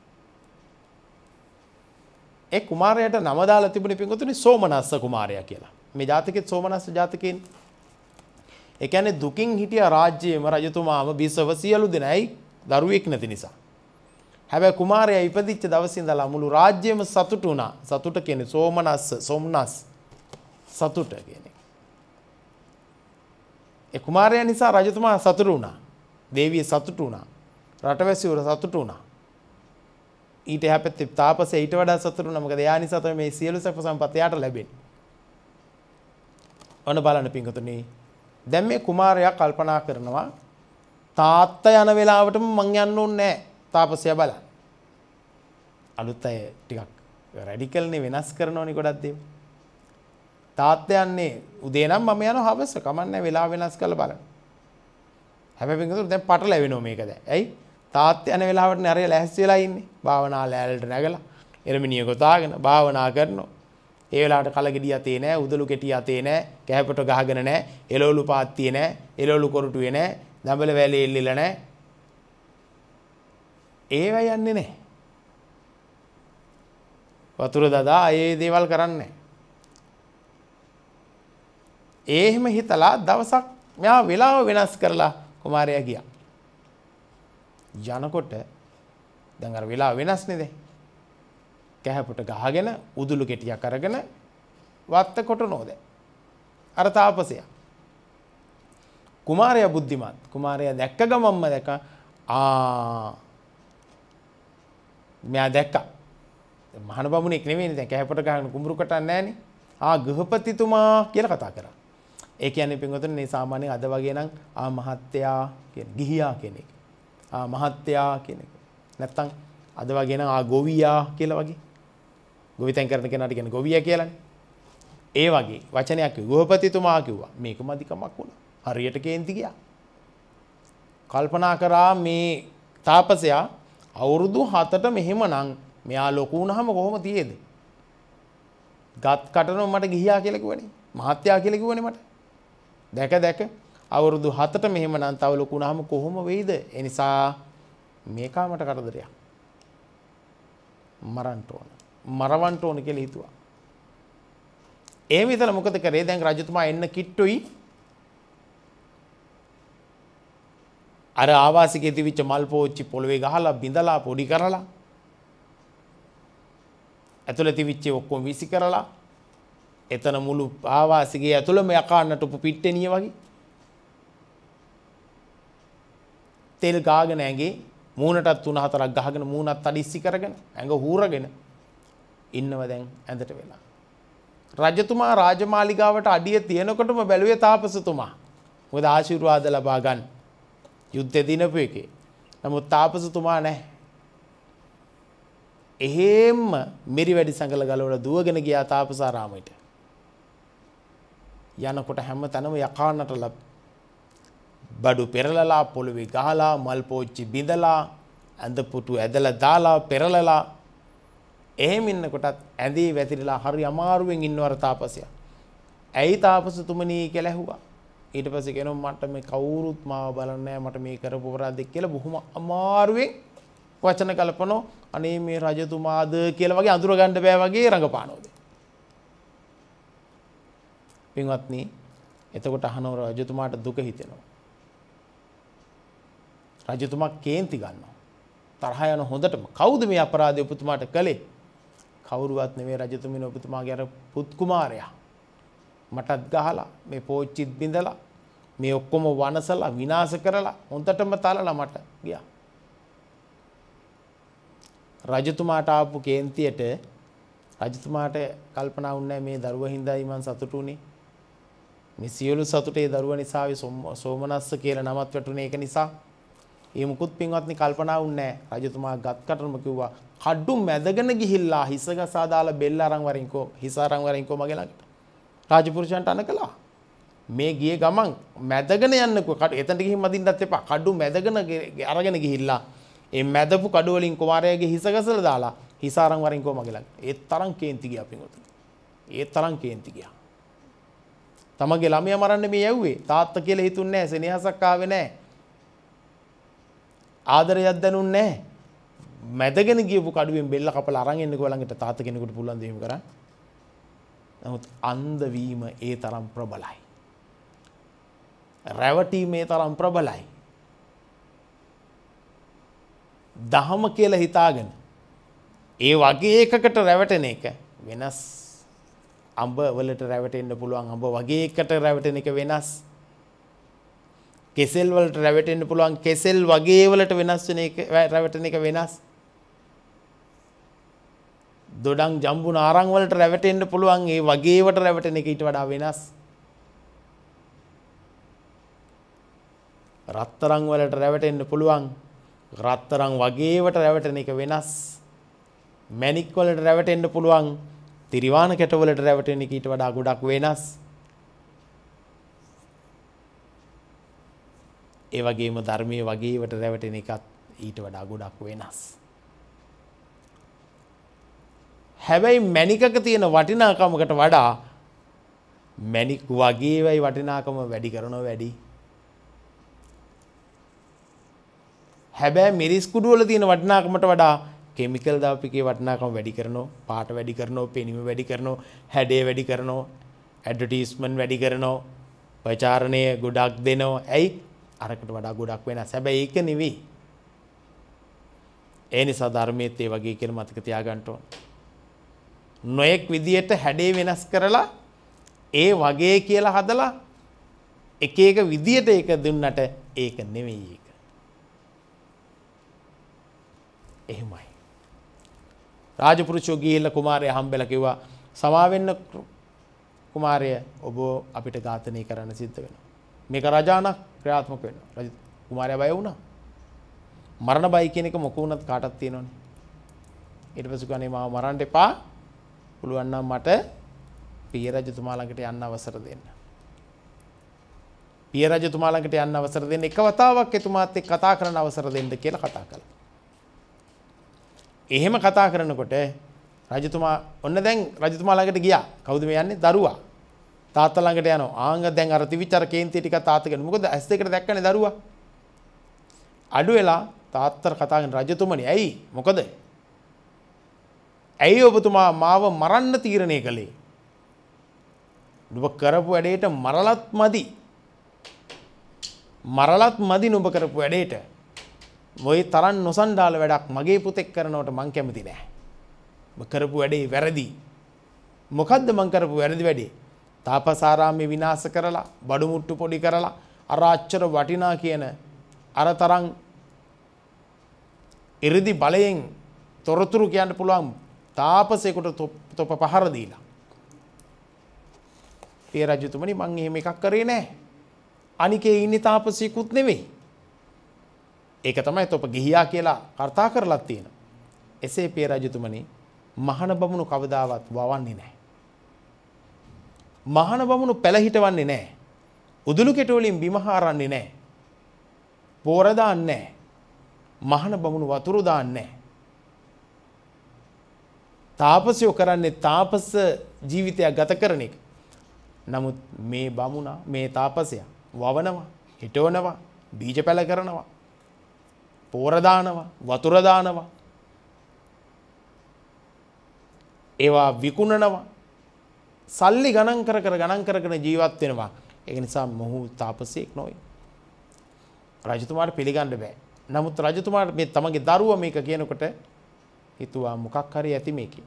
S3: ඒ කුමාරයාට නම දාලා තිබුණේ පින්වතුනි සෝමනස්ස කුමාරයා කියලා. මේ ජාතකයේ සෝමනස්ස ජාතකයෙන් ඒ කියන්නේ දුකින් හිටිය රාජ්‍යයේම රජතුමාම බිසව සියලු දෙනයි දරුවෙක් නැති නිසා. හැබැයි කුමාරයා ඉපදිච්ච දවසේ ඉඳලා මුළු රාජ්‍යයම සතුටු වුණා. සතුට කියන්නේ සෝමනස්ස සෝමනස් සතුට කියන්නේ. ඒ කුමාරයා නිසා රජතුමා සතුටු වුණා. දේවිය සතුටු වුණා. රටවැසියෝ සතුටු වුණා. ඊට එහා පැත්තේ තාපසයා ඊට වඩා සතුටු වුණා. මොකද එයා නිසා තමයි මේ සියලු සැප සම්පත් එයාට ලැබෙන්නේ. ඔන්න බලන්න පින්වතුනි. දැන් මේ කුමාරයා කල්පනා කරනවා තාත්තා යන වෙලාවටම මං යන්න ඕනේ නැහැ. තාපසයා බලන්න. අලුත් අය ටිකක් රැඩිකල්නේ වෙනස් කරනෝනේ ගොඩක් දේවල්. තාත්තා යන්නේ උදේ නම් මම යනවා හවස. කමන්නේ වෙලාව වෙනස් කරලා බලන්න. හැබැයි පින්වතුනි දැන් පටලැවෙනවා මේක දැන්. ඇයි? තාත්තා යන වෙලාවට නෑරේ ලෑස්ති වෙලා ඉන්නේ. භාවනා ලෑල්ලට නැගලා එරමිනිය ගොතාගෙන භාවනා කරනවා. ඒ වෙලාවට කලගෙඩි යතේ නැහැ, උදළු කෙටි යතේ නැහැ, කැහැපොට ගහගෙන නැහැ, එළවලු පාත්තියේ නැහැ, එළවලු කොරටුවේ නැහැ, දඹල වැලේ එල්ලෙලා නැහැ. ඒව යන්නේ නැහැ. වතුර දදා ඒ දේවල් කරන්නේ. එහෙම හිතලා දවසක් මෙයා වෙලාව වෙනස් කරලා කුමාරයා ගියා. යනකොට දැන් අර වෙලාව වෙනස් නේද? කැහැපොට ගහගෙන උදුළු කෙටියක් අරගෙන වත්ත කොටනෝද? අර තාපසයා. කුමාරයා බුද්ධිමත්. කුමාරයා දැක්ක ගමන්ම දැක්ක ආ මෙයා දැක්කා. මහාන බමුණෙක් නෙවෙයිනේ දැන් කැහැපොට ගහන කුඹුරු කටන්නේ නැහනේ. ආ ගෘහපතිතුමා කියලා කතා කරා. ඒ කියන්නේ පින්වතුනි මේ සාමාන්‍යයෙන් අද වගේ නම් ආ මහත්තයා කියන ගිහියා කියන එක. ආ මහත්තයා කියන එක. නැත්තම් අද වගේ නම් ආ ගොවියා කියලා වගේ. ගොවිතැන් කරන කෙනාට කියන්නේ ගොවියා කියලානේ. ඒ වගේ වචනයක් ගෘහපතිතුමා කිව්වා. මේක මදිකමක් වුණා. හරියට කේන්ති ගියා. කල්පනා කරා මේ තාපසයා අවුරුදු හතට මෙහෙමනම් මෙයා ලොකු වුණාම කොහොම තියේද? ගත් කටනො මට ගිහියා කියලා කිව්වනේ. මහත්තයා කියලා කිව්වනේ මට. දැක දැක අවුරුදු හතට මෙහෙමනම් තව ලොකු වුණාම කොහොම වෙයිද? ඒ නිසා මේකා මට කරදරයක්. මරන්න ඕන. මරවන්න ඕන කියලා හිතුවා. එහෙම හිතලා මොකද කරේ? දැන් රජතුමා එන්න කිට්ටුයි. අර ආවාසිකයේ තිබිච්ච මල් පෝච්චි පොළවේ ගහලා බිඳලා පොඩි කරලා ඇතුළේ තිබිච්ච ඔක්කොම විසි කරලා එතන මුළු ආවාසිකයේ ඇතුළේම යකාන්නට උපු පිට්ටනිය වගේ තෙල් ගාගෙන ඇඟේ මූණටත් තුන හතරක් ගහගෙන මූණත් අඩිස්සි කරගෙන ඇඟ හූරගෙන ඉන්නව දැන් ඇඳට වෙලා. රජතුමා රාජමාලිගාවට අඩිය තියනකොටම බැලුවේ තාපසතුමා. මොකද ආශිර්වාද ලබා ගන්න. යුද්ධ දිනපු එකේ. නමුත් තාපසතුමා නැහැ. එහෙම මිරි වැඩි සංගල ගලවලා දුවගෙන ගියා තාපසාරාමයට. යනකොට හැම තැනම යකාන්නට ලබ බඩු පෙරලලා පොළවේ ගහලා මල් පෝච්චි බිඳලා ඇඳ පුටු ඇදලා දාලා පෙරලලා එහෙම ඉන්නකොටත් ඇඳේ වැතිරිලා හරි අමාරුවෙන් ඉන්නවර තාපසයා. ඇයි තාපසතුමනි කියලා ඇහුවා. ඊට පස්සේ කියනවා මට මේ කවුරුත් මාව බලන්නේ නැහැ මට මේ කරපු අපරාධෙක් කියලා බොහොම අමාරුවෙන් වචන කල්පනෝ අනේ මේ රජතුමාද කියලා වගේ අඳුර ගන්න බෑ වගේ රඟපානෝද. පින්වත්නි එතකොට අහනව රජතුමාට දුක හිතෙනවා. රජතුමා කේන්ති ගන්නවා. තරහ යන හොඳටම කවුද මේ අපරාධය ඔබතුමාට කළේ? කවුරුවත් නෙවෙයි රජතුමින ඔබතුමාගේ අර පුත් කුමාරයා. මටත් ගහලා මේ පෝච්චිත් බිඳලා මේ ඔක්කොම වනසලා විනාශ කරලා හොඳටම තලලා මට ගියා. රජතුමාට ආපු කේන්තියට රජතුමාට කල්පනා වුණේ මේ දරුවා හින්දායි මං සතුටු උනේ. මේ සියලු සතුටේ දරුවා නිසාවේ සෝමනස්ස කියලා නමත් වැටුනේ ඒක නිසා. ඒ මුකුත් පින්වත්නි කල්පනා වුණේ නැහැ. රජතුමා ගත් කටම කිව්වා කඩු මැදගෙන ගිහිල්ලා හිසගසා දාලා බෙල්ල අරන් වරින්කෝ හිස අරන් වරින්කෝ මගේ ළඟට. රාජපුරුෂයන්ට අන කළා. මේ ගියේ ගමන් මැදගෙන යන්නකෝ කඩු එතනට ගිහින් මදින්නත් එපා. කඩු මැදගෙන අරගෙන ගිහිල්ලා ඒ මැදපු කඩු වලින් කුමාරයාගේ හිස ගසලා දාලා හිස අරන් වරින්කෝ මගේ ළඟට. ඒ තරම් කේන්ති ගියා පින්වතුනි. ඒ තරම් කේන්ති ගියා. තමගේ ළමයා මරන්න මේ යව්වේ තාත්තා කියලා හිතුන්නේ නැහැ. සෙනෙහසක් ආවේ නැහැ. ආදරයක් දැනුන්නේ නැහැ. මැදගෙන ගියපු කඩුවෙන් බෙල්ල කපලා අරන් එන්නකෝ ළඟට තාත්තා කෙනෙකුට පුළුවන් දෙයක් කරන්න. නමුත් අන්ධ වීම ඒ තරම් ප්‍රබලයි. රැවටීම ඒ තරම් ප්‍රබලයි. දහම කියලා හිතාගෙන ඒ වගේ එකකට රැවටෙන එක වෙනස්. අඹ වලට රැවටෙන්න පුළුවන් අඹ වගේ එකට රැවටෙන එක වෙනස්. කෙසෙල් වලට රැවටෙන්න පුළුවන් කෙසෙල් වගේ වලට වෙනස් වෙන එක රැවටෙන එක වෙනස්. දොඩම් ජම්බුන ආරං වලට රැවටෙන්න පුළුවන් ඒ වගේවට රැවටෙන එක ඊට වඩා වෙනස්. රත්තරන් වලට රැවටෙන්න පුළුවන් රත්තරන් වගේවට රැවටෙන එක වෙනස්. මැණික් වලට රැවටෙන්න පුළුවන් තිරිවාන කැට වලට රැවටෙන එක ඊට වඩා ගොඩක් වෙනස්. ඒ වගේම ධර්මයේ වගේවට රැවටෙන එකත් ඊට වඩා ගොඩක් වෙනස්. හැබැයි මැණිකක තියෙන වටිනාකමකට වඩා මැණික් වගේ වයි වටිනාකම වැඩි කරනවා වැඩි. හැබැයි මිරිස් කුඩු වල තියෙන වටිනාකමට වඩා කෙමිකල් දාපිකේ වටිනාකම වැඩි කරනවා, පාට වැඩි කරනවා, පෙනීම වැඩි කරනවා, හැඩය වැඩි කරනවා, ඇඩ්වර්ටයිස්මන්ට් වැඩි කරනවා, ප්‍රචාරණය ගොඩක් දෙනවා. ඇයි? අරකට වඩා ගොඩක් වෙනස්. හැබැයි ඒක නෙවෙයි. ඒ නිසා ධර්මයේත් ඒ වගේ කියලා මතක තියාගන්න ඕන. නොයෙක් විදියට හැඩේ වෙනස් කරලා ඒ වගේ කියලා හදලා එක එක විදියට ඒක දුන්නට ඒක නෙවෙයි ඒක. එහෙමයි. රාජපුරුෂෝ ගිහිල්ලා කුමාරයා හම්බෙලා කිව්වා සමා වෙන්න කුමාරය ඔබ අපිට ඝාතනය කරන්න සිද්ධ වෙනවා. මේක රජාණන් ක්‍රියාත්මක වෙනවා. රජ කුමාරයා බය වුණා. මරණ බය කියන එක මොක වුණත් කාටත් තියෙනවනේ. ඊට පස්සේ කනේ මාව මරන්න එපා. පුළුවන් නම් මට පිය රජතුමා ළඟට යන්න අවසර දෙන්න. පිය රජතුමා ළඟට යන්න අවසර දෙන්න. එක වතාවක් එතුමාත් එක්ක කතා කරන්න අවසර දෙන්න කියලා කතා කළා. එහෙම කතා කරනකොට රජතුමා ඔන්න දැන් රජතුමා ළඟට ගියා. කවුද මේ යන්නේ? දරුවා. තාත්තා ළඟට යනවා. ආංග දැන් අර තිවිචර කේන්තිය ටික තාත්තගෙන. මොකද ඇස් දෙකට දැක්කනේ දරුවා. අඩු වෙලා තාත්තට කතා කරන රජතුමනි ඇයි? මොකද? ඇයි ඔබතුමා මාව මරන්න තීරණය කළේ? ඔබ කරපු වැඩේට මරලත් මදි. මරලත් මදි නුඹ කරපු වැඩේට. මොයි තරම් නොසන්ඩාල වැඩක් මගේ පුතෙක් කරනවට මං කැමති නෑ. ඔබ කරපු වැඩේ වැරදි. මොකද්ද මං කරපු වැරදි වැඩේ? තාපසාරාමේ විනාශ කරලා, බඩු මුට්ටු පොඩි කරලා, අර අච්චර වටිනා කියන අර තරම් ඉරිදි බලයෙන් තොරතුරු කියන්න පුළුවන් තාපසයෙකුට තොප පහර දීලා. පිය රජතුමනි මං එහෙම එකක් කරේ නෑ. අනිකේ ඉන්නේ තාපසයෙකුත් නෙවෙයි. ඒක තමයි තොප ගිහියා කියලා කර්තා කරලා තියෙනවා. එසේ පිය රජතුමනි මහාන බමුණු කවදාවත් වවන්නේ නැහැ. මහාන බමුණු පෙළ හිටවන්නේ නැහැ. උදුළු කෙට වලින් බිම හරන්නේ නැහැ. පෝර දාන්නේ නැහැ. මහාන බමුණු වතුර දාන්නේ නැහැ. තාපසයෝ කරන්නේ තාපස ජීවිතයක් ගත කරන එක. නමුත් මේ බමුණා මේ තාපසයා වවනවා, හිටවනවා, බීජ පැල කරනවා, පෝර දානවා, වතුර දානවා. ඒවා විකුණනවා. සල්ලි ගණන් කර කර ගණන් කර කර ජීවත් වෙනවා. ඒ නිසා මොහු තාපසයෙක් නොවේ. රජතුමාට පිළිගන්න බෑ. නමුත් රජතුමාට මේ තමගේ දරුවා මේක කියනකොට හිතුවා මොකක් හරි ඇති මේකේ.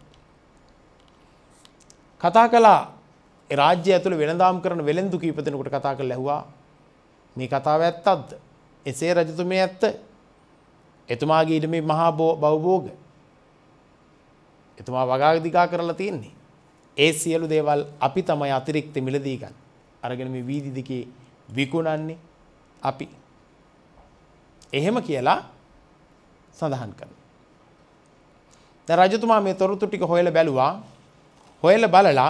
S3: කතා කළා ඒ රාජ්‍ය ඇතුළේ වෙනදාම් කරන වෙලෙන්දු කීප දෙනෙකුට කතා කරලා ඇහුවා මේ කතාව ඇත්තක්ද? එසේ රජතුමේ ඇත්ත. එතුමාගේ ඊට මේ මහා බවභෝග. එතුමා වගා දිගා කරලා තියෙන්නේ. ඒ සියලු දේවල් අපි තමයි අතිරික්ත මිලදී ගන්න. අරගෙන මේ වීදි දිකේ විකුණන්නේ අපි. එහෙම කියලා සඳහන් කරනවා. දැන් රජතුමා මේ තොරතුරු ටික හොයලා බැලුවා. හොයලා බලලා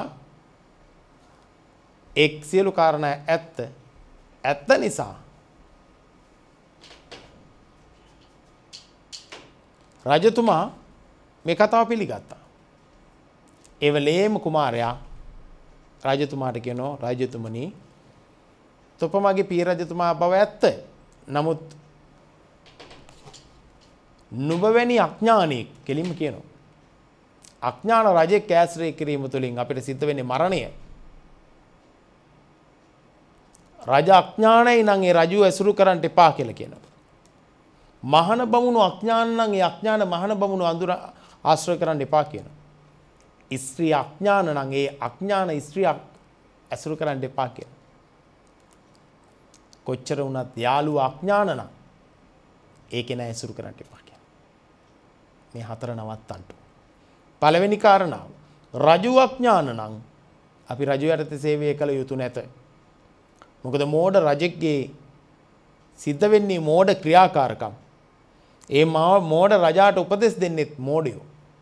S3: එක් සියලු කාරණා ඇත්ත. ඇත්ත නිසා රජතුමා මේ කතාව පිළිගත්තා. ඒ වෙලේම කුමාරයා රජතුමාට කියනවා රජතුමනි තොපමගේ පිය රජතුමා බව ඇත්ත. නමුත් නුඹ වැනි අඥානෙක් කෙලින්ම කියනවා. අඥාන රජෙක් ඈස්රේ කිරීම තුළින් අපිට සිද්ධ වෙන්නේ මරණය. රජ අඥානයි නම් ඒ රජු ඇසුරු කරන්න එපා කියලා කියනවා. මහාන බමුණු අඥාන නම් ඒ අඥාන මහාන බමුණු අඳුර ආශ්‍රය කරන්න එපා කියනවා. ස්ත්‍රී අඥාන නම් ඒ අඥාන ස්ත්‍රී ඇසුරු කරන්න එපා කියනවා. කොච්චර වුණත් යාළුවා අඥාන නම් ඒක නෑ ඇසුරු කරන්න එපා කියනවා. මේ හතර නවත්තන්න. පළවෙනි කාරණාව රජු අඥාන නම් අපි රජු යටතේ සේවය කළ යුතු නැත. මොකද මෝඩ රජෙක්ගේ සිද්ධ වෙන්නේ මෝඩ ක්‍රියාකාරකම්. ඒ මෝඩ රජාට උපදෙස් දෙන්නෙත් මෝඩයෝ.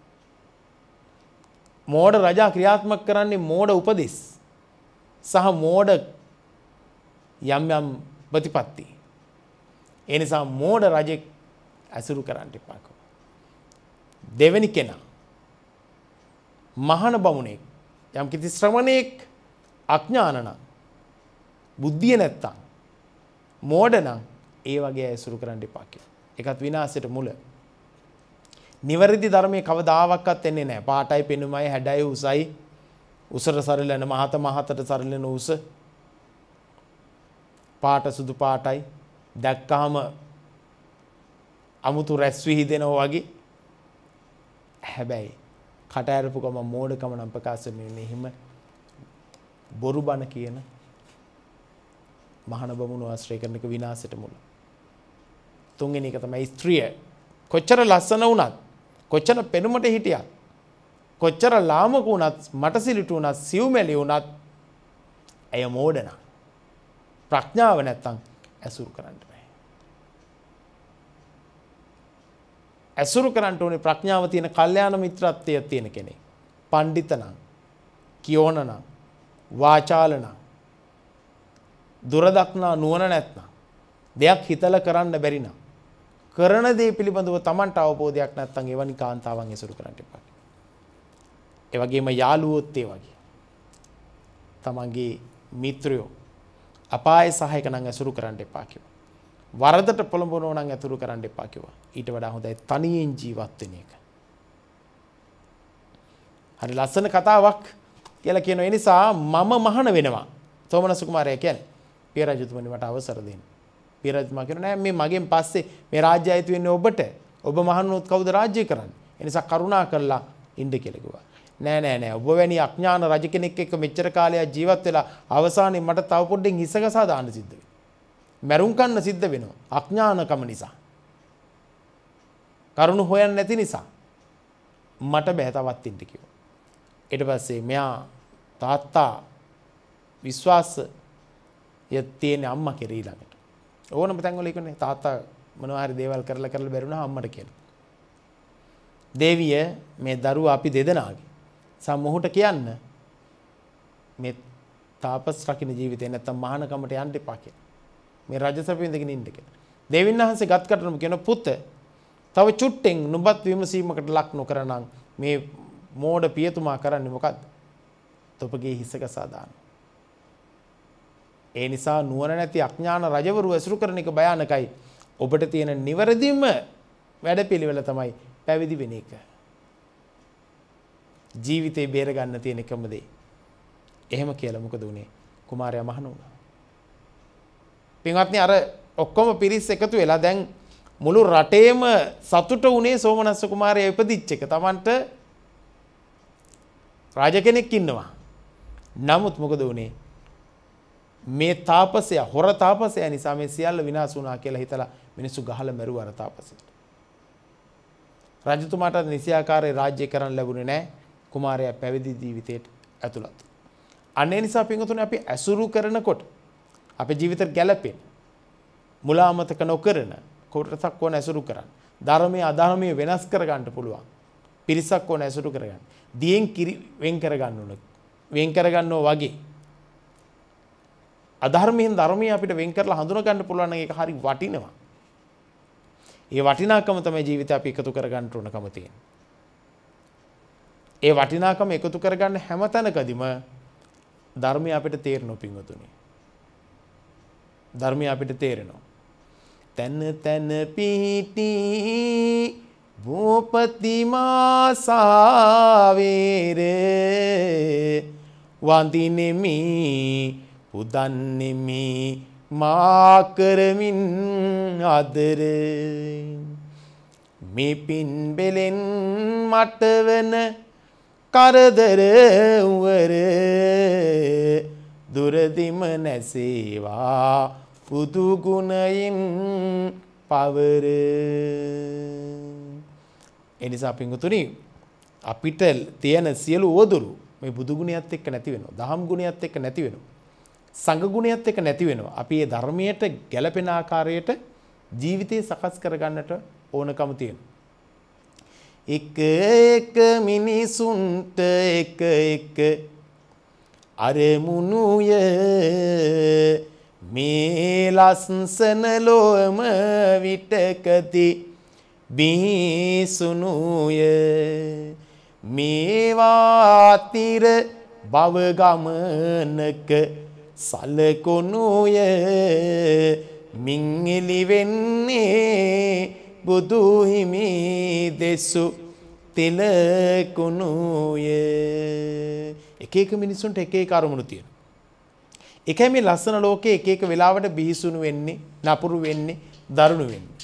S3: මෝඩ රජා ක්‍රියාත්මක කරන්නේ මෝඩ උපදෙස් සහ මෝඩ යම් යම් ප්‍රතිපත්ති. ඒ නිසා මෝඩ රජෙක් ඇසුරු කරන්න එපා. දෙවෙනි කෙනා මහාන බමුණෙක් යම් කිසි ශ්‍රමණෙක් අඥාන නම් බුද්ධිය නැත්තම් මෝඩ නම් ඒ වගේ ඇසුරු කරන්න එපා කියලා. ඒකත් විනාශයට මුල. නිවැරදි ධර්මයේ කවදාවත් එන්නේ නැහැ. පාටයි පෙනුමයි හැඩයි උසයි උසර සරලන මහත මහතට සරලන උස පාට සුදු පාටයි දැක්කහම අමුතු රැස් විහිදෙනවා වගේ. හැබැයි කට ඇරපු ගම මෝඩකම නම් ප්‍රකාශ වෙන්නේ හිම බොරු බණ කියන මහාන බමුණු ආශ්‍රය කරන එක විනාශයට මුල. තුන්වෙනි එක තමයි ස්ත්‍රිය. කොච්චර ලස්සන වුණත් කොච්චර පෙනුමට හිටියත් කොච්චර ලාමක වුණත් මට සිලිටු වුණත් සිව්මැලි වුණත් ඇය මෝඩ නම් ප්‍රඥාව නැත්තම් ඇසුරු කරන්න බෑ. ඇසුරු කරන්න ඕනේ ප්‍රඥාව තියෙන කල්යාණ මිත්‍රත්වය තියෙන කෙනෙක්. පඬිත නම් කියෝන නම් වාචාල නම් දුරදක්නා නුවණ නැත්නම් දෙයක් හිතලා කරන්න බැරි නම් කරන දේ පිළිබඳව Tamanට අවබෝධයක් නැත්නම් එවැනි කාන්තාවන් ඇසුරු කරන්න එපා. ඒ වගේම යාළුවොත් ඒ වගේ. තමන්ගේ මිත්‍රයෝ අපාය සහායක නම් ඇසුරු කරන්න එපා කිව්වා. වරදට පොළඹවනෝ නම් ඇසුරු කරන්න එපා කිව්වා. ඊට වඩා හොඳයි තනියෙන් ජීවත් වෙන එක. හරි ලස්සන කතාවක් කියලා කියන ඒ නිසා මම මහාන වෙනවා. සෝමනස්ස කුමාරයා කියන්නේ පිය රජතුමනි මට අවසර දෙන්න. පිය රජතුමා කියනවා නෑ මේ මගෙන් පස්සේ මේ රාජ්‍ය අයිති වෙන්නේ ඔබට. ඔබ මහාන වුණොත් කවුද රාජ්‍ය කරන්නේ? ඒ නිසා කරුණා කරලා ඉන්න කියලා කිව්වා. නෑ නෑ නෑ ඔබ වැනි අඥාන රජ කෙනෙක් එක්ක මෙච්චර කාලයක් ජීවත් වෙලා අවසානයේ මට තව පොඩ්ඩෙන් හිසගසා දාන්න සිද්ධ වෙනවා. මරුන් කන්න සිද්ධ වෙනවා අඥානකම නිසා. කරුණ හොයන්නේ නැති නිසා මට බෑ තවත් ඉන්න කිව්වා. ඊට පස්සේ මෙයා තාත්තා විශ්වාසය තියෙන අම්මා කෙරේ ළඟට. ඕනම තැන් වල ඉන්නේ තාත්තා මොනවා හරි දේවල් කරලා කරලා බැරුණා අම්මට කියනවා. දේවිය මේ දරුවා අපි දෙදෙනාගේ සම්මොහුට කියන්න මේ තාපස් රකින්න ජීවිතේ නැත්තම් මහානකමට යන්න එපා කියලා. මේ රජසභාවේ ඉඳගෙන ඉන්න කියලා. දෙවියන් වහන්සේ ගත්කටම කියන පුත තව චුට්ටෙන් නුඹත් විමසීමකට ලක් නොකරනම් මේ මෝඩ පියතුමා කරන්නේ මොකද්ද? තොපගේ හිසකසා දානවා. ඒ නිසා නුවණ නැති අඥාන රජවරු ඇසුරු කරන එක භයානකයි. ඔබට තියෙන නිවැරදිම වැඩපිළිවෙල තමයි පැවිදි වෙන එක. ජීවිතේ බේර ගන්න තියෙන එකම දේ. එහෙම කියලා මොකද උනේ? කුමාරයා මහණ වුණා. පින්වත්නි අර ඔක්කොම පිරිස් එකතු වෙලා දැන් මුළු රටේම සතුට උනේ සෝමනස්ස කුමාරයා ඉපදිච්ච එක. Tamanට රාජ කෙනෙක් ඉන්නවා. නමුත් මොකද උනේ? මේ තාපසයා හොර තාපසයා නිසා මේ සියල්ල විනාශ වුණා කියලා හිතලා මිනිස්සු ගහලා මැරුවා අර තාපසයාට. රජතුමාට නිසියාකාරයේ රාජ්‍ය කරන්න ලැබුණේ නැහැ. කුමාරයා පැවිදි ජීවිතයට ඇතුළත්. අනේ නිසා පින්වතුනි අපි ඇසුරු කරනකොට අපේ ජීවිතේ ගැළපෙන මුලාමතක නොකරන කොටසක් ඕන ඇසුරු කරන්න. ධර්මයේ අධර්මයේ වෙනස් කර ගන්න පුළුවන්. පිරිසක් ඕන ඇසුරු කරගන්න. දියෙන් කිරි වෙන් කර ගන්න ඕන. වෙන් කර ගන්නවා වගේ. අධර්මයෙන් ධර්මයේ අපිට වෙන් කරලා හඳුනා ගන්න පුළුවන් නම් ඒක හරි වටිනවා. ඒ වටිනාකම තමයි ජීවිතේ අපි එකතු කර ගන්න ඕනකම තියෙන්නේ. ඒ වටිනාකම එකතු කර ගන්න හැම තැනකදීම ධර්මය අපිට තේරෙනවා පින්වතුනි. ධර්මය අපිට තේරෙනවා. තන තන පිහිටි භූපති මාසාවේර වන්දිනෙමි උදන්නෙමි මා කරමින් ආදර මේ පින් බෙලෙන් මට වෙන කරදර උවර දුරදිම නැසේවා පුදු ගුණයෙන් පවර. එනිසා පින්වතුනි අපිට තියෙන සියලු උවදුරු මේ බුදු ගුණයත් එක්ක නැති වෙනවා. දහම් ගුණයත් එක්ක නැති වෙනවා. සංඝ ගුණයත් එක්ක නැති වෙනවා. අපි මේ ධර්මයට ගැළපෙන ආකාරයට ජීවිතේ සකස් කරගන්නට ඕනකම තියෙනවා. එක එක මිනිසුන්ට එක එක අරමුණුය මේ ලස්සන ලෝම විටකති බිහිසුනුය මේවා තිර භව ගමනක සලකුණුය මින් එලි වෙන්නේ බුදු හිමි දෙසු තිලකුණුය. එක එක මිනිස්සුන්ට එක එක අරමුණු තියෙනවා. එකයි මේ ලස්සන ලෝකේ එක එක වෙලාවට බිහිසුණු වෙන්නේ, නපුරු වෙන්නේ, දරුණු වෙන්නේ.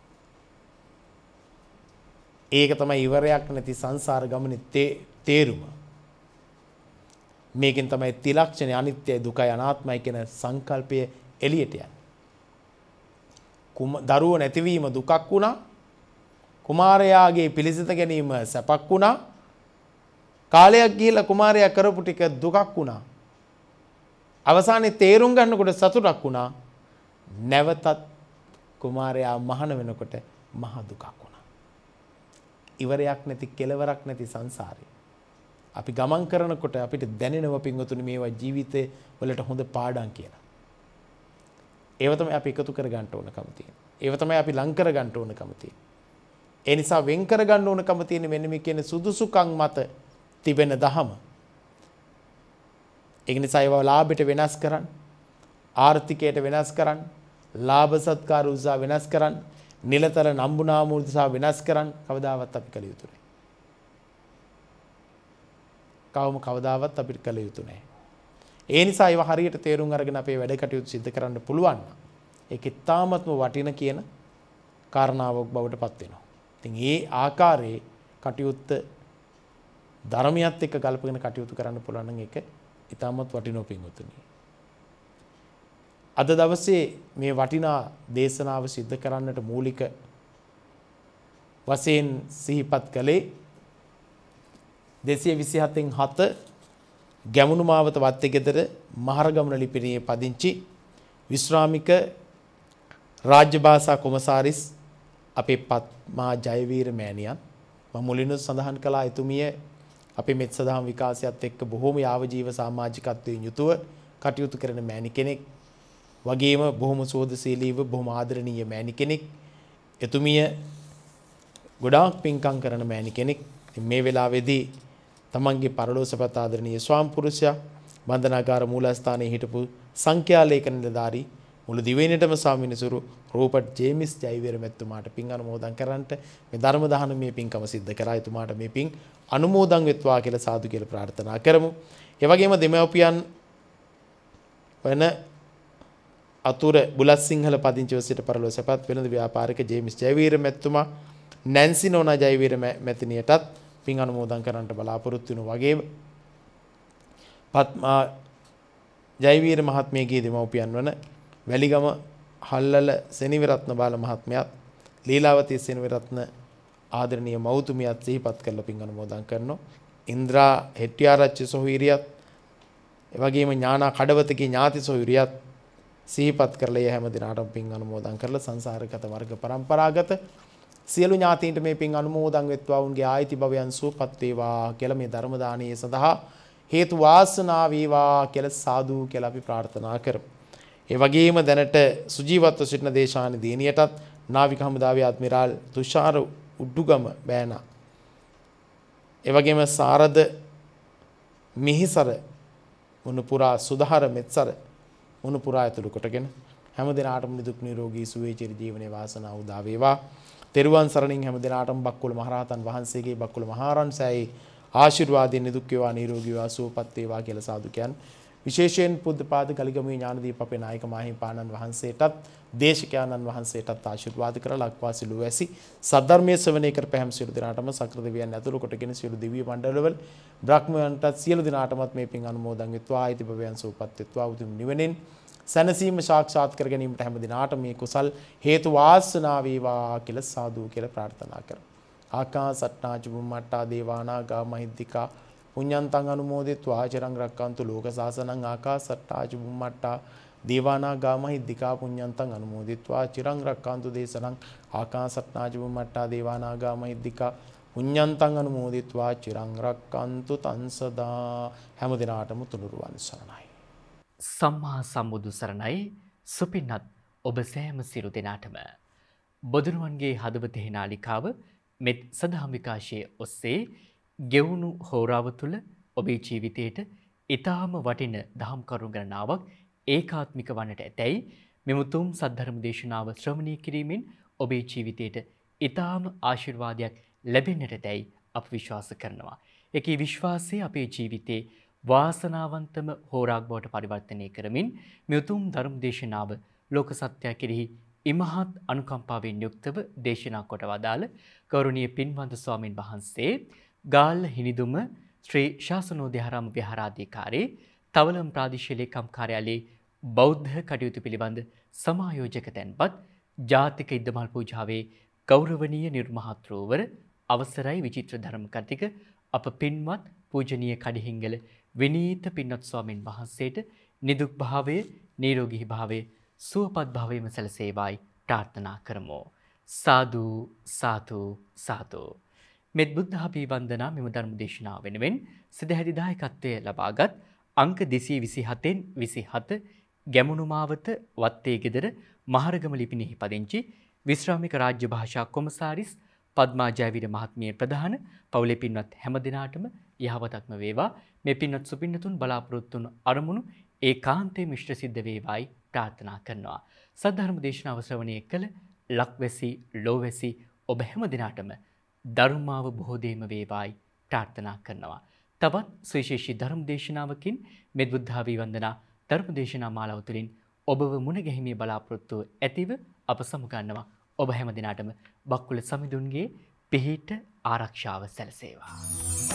S3: ඒක තමයි ඉවරයක් නැති සංසාර ගමනේ තේරුම. මේකෙන් තමයි ත්‍රිලක්ෂණය අනිත්‍යයි දුකයි අනාත්මයි කියන සංකල්පය එළියට යන්නේ. කුම දරුවෝ නැතිවීම දුකක් වුණා. කුමාරයාගේ පිළිසිත ගැනීම සැපක් වුණා. කාලයක් ගිහිලා කුමාරයා කරපු ටික දුකක් වුණා. අවසානයේ තේරුම් ගන්නකොට සතුටක් වුණා. නැවතත් කුමාරයා මහාන වෙනකොට මහ දුකක් වුණා. ඉවරයක් නැති කෙලවරක් නැති සංසාරේ. අපි ගමන් කරනකොට අපිට දැනෙනව පින්වතුනි මේවා ජීවිතේ වලට හොඳ පාඩම් කියලා. ඒව තමයි අපි එකතු කර ගන්න ඕනකම තියෙන්නේ. ඒව තමයි අපි ලං කර ගන්න ඕනකම තියෙන්නේ. ඒ නිසා වෙන් කර ගන්න ඕනකම තියෙන්නේ මෙන්න මේ කියන සුදුසුකම් මත තිබෙන දහම. ඒ නිසා ඒව ලාභයට වෙනස් කරන්න, ආර්ථිකයට වෙනස් කරන්න, ලාභ සත්කාර උසා වෙනස් කරන්න, නිලතර නම්බුනාම උසා වෙනස් කරන්න කවදාවත් අපි කළ යුතු නැහැ. කවම කවදාවත් අපිට කළ යුතු නැහැ. ඒ නිසා ඒව හරියට තේරුම් අරගෙන අපේ වැඩ කටයුතු සිදු කරන්න පුළුවන් නම් ඒක ඉතාමත්ම වටින කියන කාරණාවක් බවට පත් වෙනවා. ඉතින් ඒ ආකාරයේ කටයුත්ත ධර්මයත් එක්ක ගලපගෙන කටයුතු කරන්න පුළුවන් නම් ඒක ඉතාමත් වටිනෝ පින්වතුනි. අද දවසේ මේ වටිනා දේශනාව සිදු කරන්නට මූලික වශයෙන් සිහිපත් කළේ දෙසිය විසිහතෙන් හත ගැමුණු මාවත වත්තේගෙදර මහරගමුණ ලිපිණියේ පදිංචි විශ්‍රාමික රාජ්‍ය භාෂා කොමසාරිස් අපේ පත්මා ජයවීර මෑණියන්. මම මුලින්ම සඳහන් කළා එතුමිය අපේ මෙත් සදහම් විකාශයත් එක්ක බොහෝම යාවජීව සමාජිකත්වයෙන් යුතුව කටයුතු කරන මෑණි කෙනෙක්. වගේම බොහොම සෝදශීලීව බොහොම ආදරණීය මෑණි කෙනෙක්. එතුමිය ගොඩාක් පින්කම් කරන මෑණි කෙනෙක්. මේ වෙලාවේදී තමන්ගේ පරලෝසපත ආදරණීය ස්වාමිපුරුෂයා බන්ධනාගාර මූලස්ථානයේ හිටපු සංඛ්‍යා ලේඛන නිලධාරී මුළු දිවයිනටම ස්වාමිනිසුරු රෝබර්ට් ජේමිස් ජයවීර මැතිතුමාට පින් අනුමෝදන් කරන්නට මේ ධර්ම දානමය පින්කම සිද්ධ කරා. එතුමාට මේ පින් අනුමෝදන් වෙත්වා කියලා සාදු කියලා ප්‍රාර්ථනා කරමු. ඒ වගේම දෙමව්පියන් වෙන අතුර බුලත් සිංහල පදිංචිව සිට පරලෝසපත් වෙළඳ ව්‍යාපාරික ජේමිස් ජයවීර මැතිතුමා නැන්සි නෝනා ජයවීර මැතිණියටත් පින් අනුමෝදන් කරන්නට බලාපොරොත්තු වෙනු වගේම පත්මා ජයවීර මහත්මියගේ දෙමව්පියන් වන වැලිගම හල්ලල සෙනවිරත්න බාල මහත්මයාත් ලීලාවතී සෙනවිරත්න ආදරණීය මව්තුමියත් සිහිපත් කරලා පින් අනුමෝදන් කරනවා. ඉන්ද්‍රා හෙට්ටිආරච්චි සොහොයුරියත් එවැගේම ඥානා කඩවතගේ ඥාති සොහොයුරියත් සිහිපත් කරලා ඒ හැම දිනාටම පින් අනුමෝදන් කරලා සංසාරගත වර්ග પરම්පරාගත සියලු ඥාතීන්ට මේ පින් අනුමෝදන් වෙත්වා උන්ගේ ආයිති භවයන් සුවපත් වේවා කියලා මේ ධර්ම දානීය සඳහා හේතු වාසනා වේවා කියලා සාදු කියලා අපි ප්‍රාර්ථනා කරමු. ඒ වගේම දැනට සුජීවත්ව සිටින දේශානි දිනියටත් නාවික හමුදාවේ අද්මිරාල් තුෂාර උඩුගම බෑනා ඒ වගේම සාරද මිහිසර මුණුපුරා සුධාර මෙත්සර මුණුපුරා ඇතුළු කොටගෙන හැම දිනාටම නිදුක් නිරෝගී සුවය චිර ජීවනයේ වාසනාව උදා වේවා. තෙරුවන් සරණින් හැම දිනාටම බක්කුල මහරහතන් වහන්සේගේ බක්කුල මහරන් සෑයි ආශිර්වාදයෙන් නිදුක් වේවා නිරෝගී වේවා සුවපත් වේවා කියලා සාදු කියන්නේ. විශේෂයෙන් පුද්ධපාද කලිගමුවේ ඥානදීප අපේ නායක මාහිමිපාණන් වහන්සේටත් දේශකයන්න් වහන්සේටත් ආශිර්වාද කරලා ලක්වාසී ලුවැසි සද්ධර්මයේ ශ්‍රවණය කර පැහැම් සියලු දිනාටම සක්‍ර දෙවියන් ඇතුළු කොටගෙන සියලු දිව්‍ය මණ්ඩලවල බ්‍රහ්මයන්ටත් සියලු දිනාටමත් මේ පින් අනුමෝදන් වෙත්වා ආයිති භවයන් සුවපත් වෙත්වා උතුම් නිවනෙන් සැනසීම සාක්ෂාත් කර ගැනීමට හැම දිනාට මේ කුසල් හේතු වාසනා වේවා කියලා සාදු කියලා ප්‍රාර්ථනා කරමු. ආකාසට්ටා චුම්මට්ටා දේවානාගා මහිද්దికා පුඤ්ඤන්තං අනුමෝදිත්වා චිරං රක්칸තු ලෝක සාසනං ආකාසට්ටා චුම්මට්ටා දේවානාගා මහිද්దికා පුඤ්ඤන්තං අනුමෝදිත්වා චිරං රක්칸තු දේශනං ආකාසට්ටා චුම්මට්ටා දේවානාගා මහිද්దికා පුඤ්ඤන්තං අනුමෝදිත්වා චිරං රක්칸තු තං සදා. හැම දිනාටම තුනුරුවන් සරණයි.
S2: සම්මා සම්බුදු සරණයි. සුපින්නත් ඔබ සෑම සිරු දෙනාටම බොදුනුවන්ගේ හදවතෙහි නාලිකාව මෙත් සදහම් විකාශයේ ඔස්සේ ගෙවුණු හෝරාව තුළ ඔබේ ජීවිතයට ඊටාම වටින දහම් කරුණු ගණනාවක් ඒකාත්මික වන්නට ඇතැයි මෙම උතුම් සද්ධර්ම දේශනාව ශ්‍රවණය කිරීමෙන් ඔබේ ජීවිතයට ඊටාම ආශිර්වාදයක් ලැබෙන්නට ඇතැයි අප විශ්වාස කරනවා. ඒකී විශ්වාසය අපේ ජීවිතේ වාසනාවන්තම හෝරාක් බවට පරිවර්තනය කරමින් මේ උතුම් ධර්ම දේශනාව ලෝක සත්‍යය කෙරෙහි ඉමහත් අනුකම්පාවෙන් යුක්තව දේශනා කොට වදාළ ගෞරවනීය පින්වන්ත ස්වාමින් වහන්සේ ගාල්ල හිනිදුම ශ්‍රී ශාසනෝදයාරාම විහාරාධිකාරී තවලම් ප්‍රාදේශීය ලේකම් කාර්යාලයේ බෞද්ධ කටයුතු පිළිබඳ සමායෝජක තැන්පත් ජාතික ඉද්දමල් පූජාවේ ගෞරවනීය නිර්මහත්‍රෝවර අවසරයි විචිත්‍ර ධර්ම කතික අප පින්වත් පූජනීය කඩිහිංගල විනීත පින්වත් ස්වාමින් වහන්සේට නිදුක් භාවයේ නිරෝගී භාවයේ සුවපත් භාවයේම සැලසේවායි ප්‍රාර්ථනා කරමු. සාදු සාදු සාදු. මෙත් බුද්ධ අභිවන්දනා මෙම ධර්ම දේශනාව වෙනුවෙන් සිදහැදි දායකත්වයේ ලබාගත් අංක දෙසිය විසිහතෙන් විසිහත ගැමුණු මාවත වත්තේ ගෙදර මහරගම ලිපිනෙහි පදිංචි විශ්‍රාමික රාජ්‍ය භාෂා කොමසාරිස් පද්මා ජයවීර මහත්මිය ප්‍රධාන පවුලේ පින්වත් හැම දිනාටම යහපතක්ම වේවා. මේ පින්වත් සුපින්නතුන් බලාපොරොත්තු වුණු අරමුණු ඒකාන්තයෙන් ඉෂ්ට සිද්ධ වේවායි ප්‍රාර්ථනා කරනවා. සද්ධර්ම දේශනාව ශ්‍රවණය කළ ලක්වැසි ලෝවැසි ඔබ හැම දිනාටම ධර්මාව බොහෝ දේම වේවායි ප්‍රාර්ථනා කරනවා. තවත් සුවිශේෂී ධර්ම දේශනාවකින් මෙත් බුද්ධාභි වන්දනා ධර්ම දේශනා මාලාව තුළින් ඔබව මුණ ගැහිමේ බලාපොරොත්තු ඇතිව අප සමුගන්නවා. ඔබ හැම දිනාටම බක්කුල සමිඳුන්ගේ පිහිට ආරක්ෂාව සැලසේවා.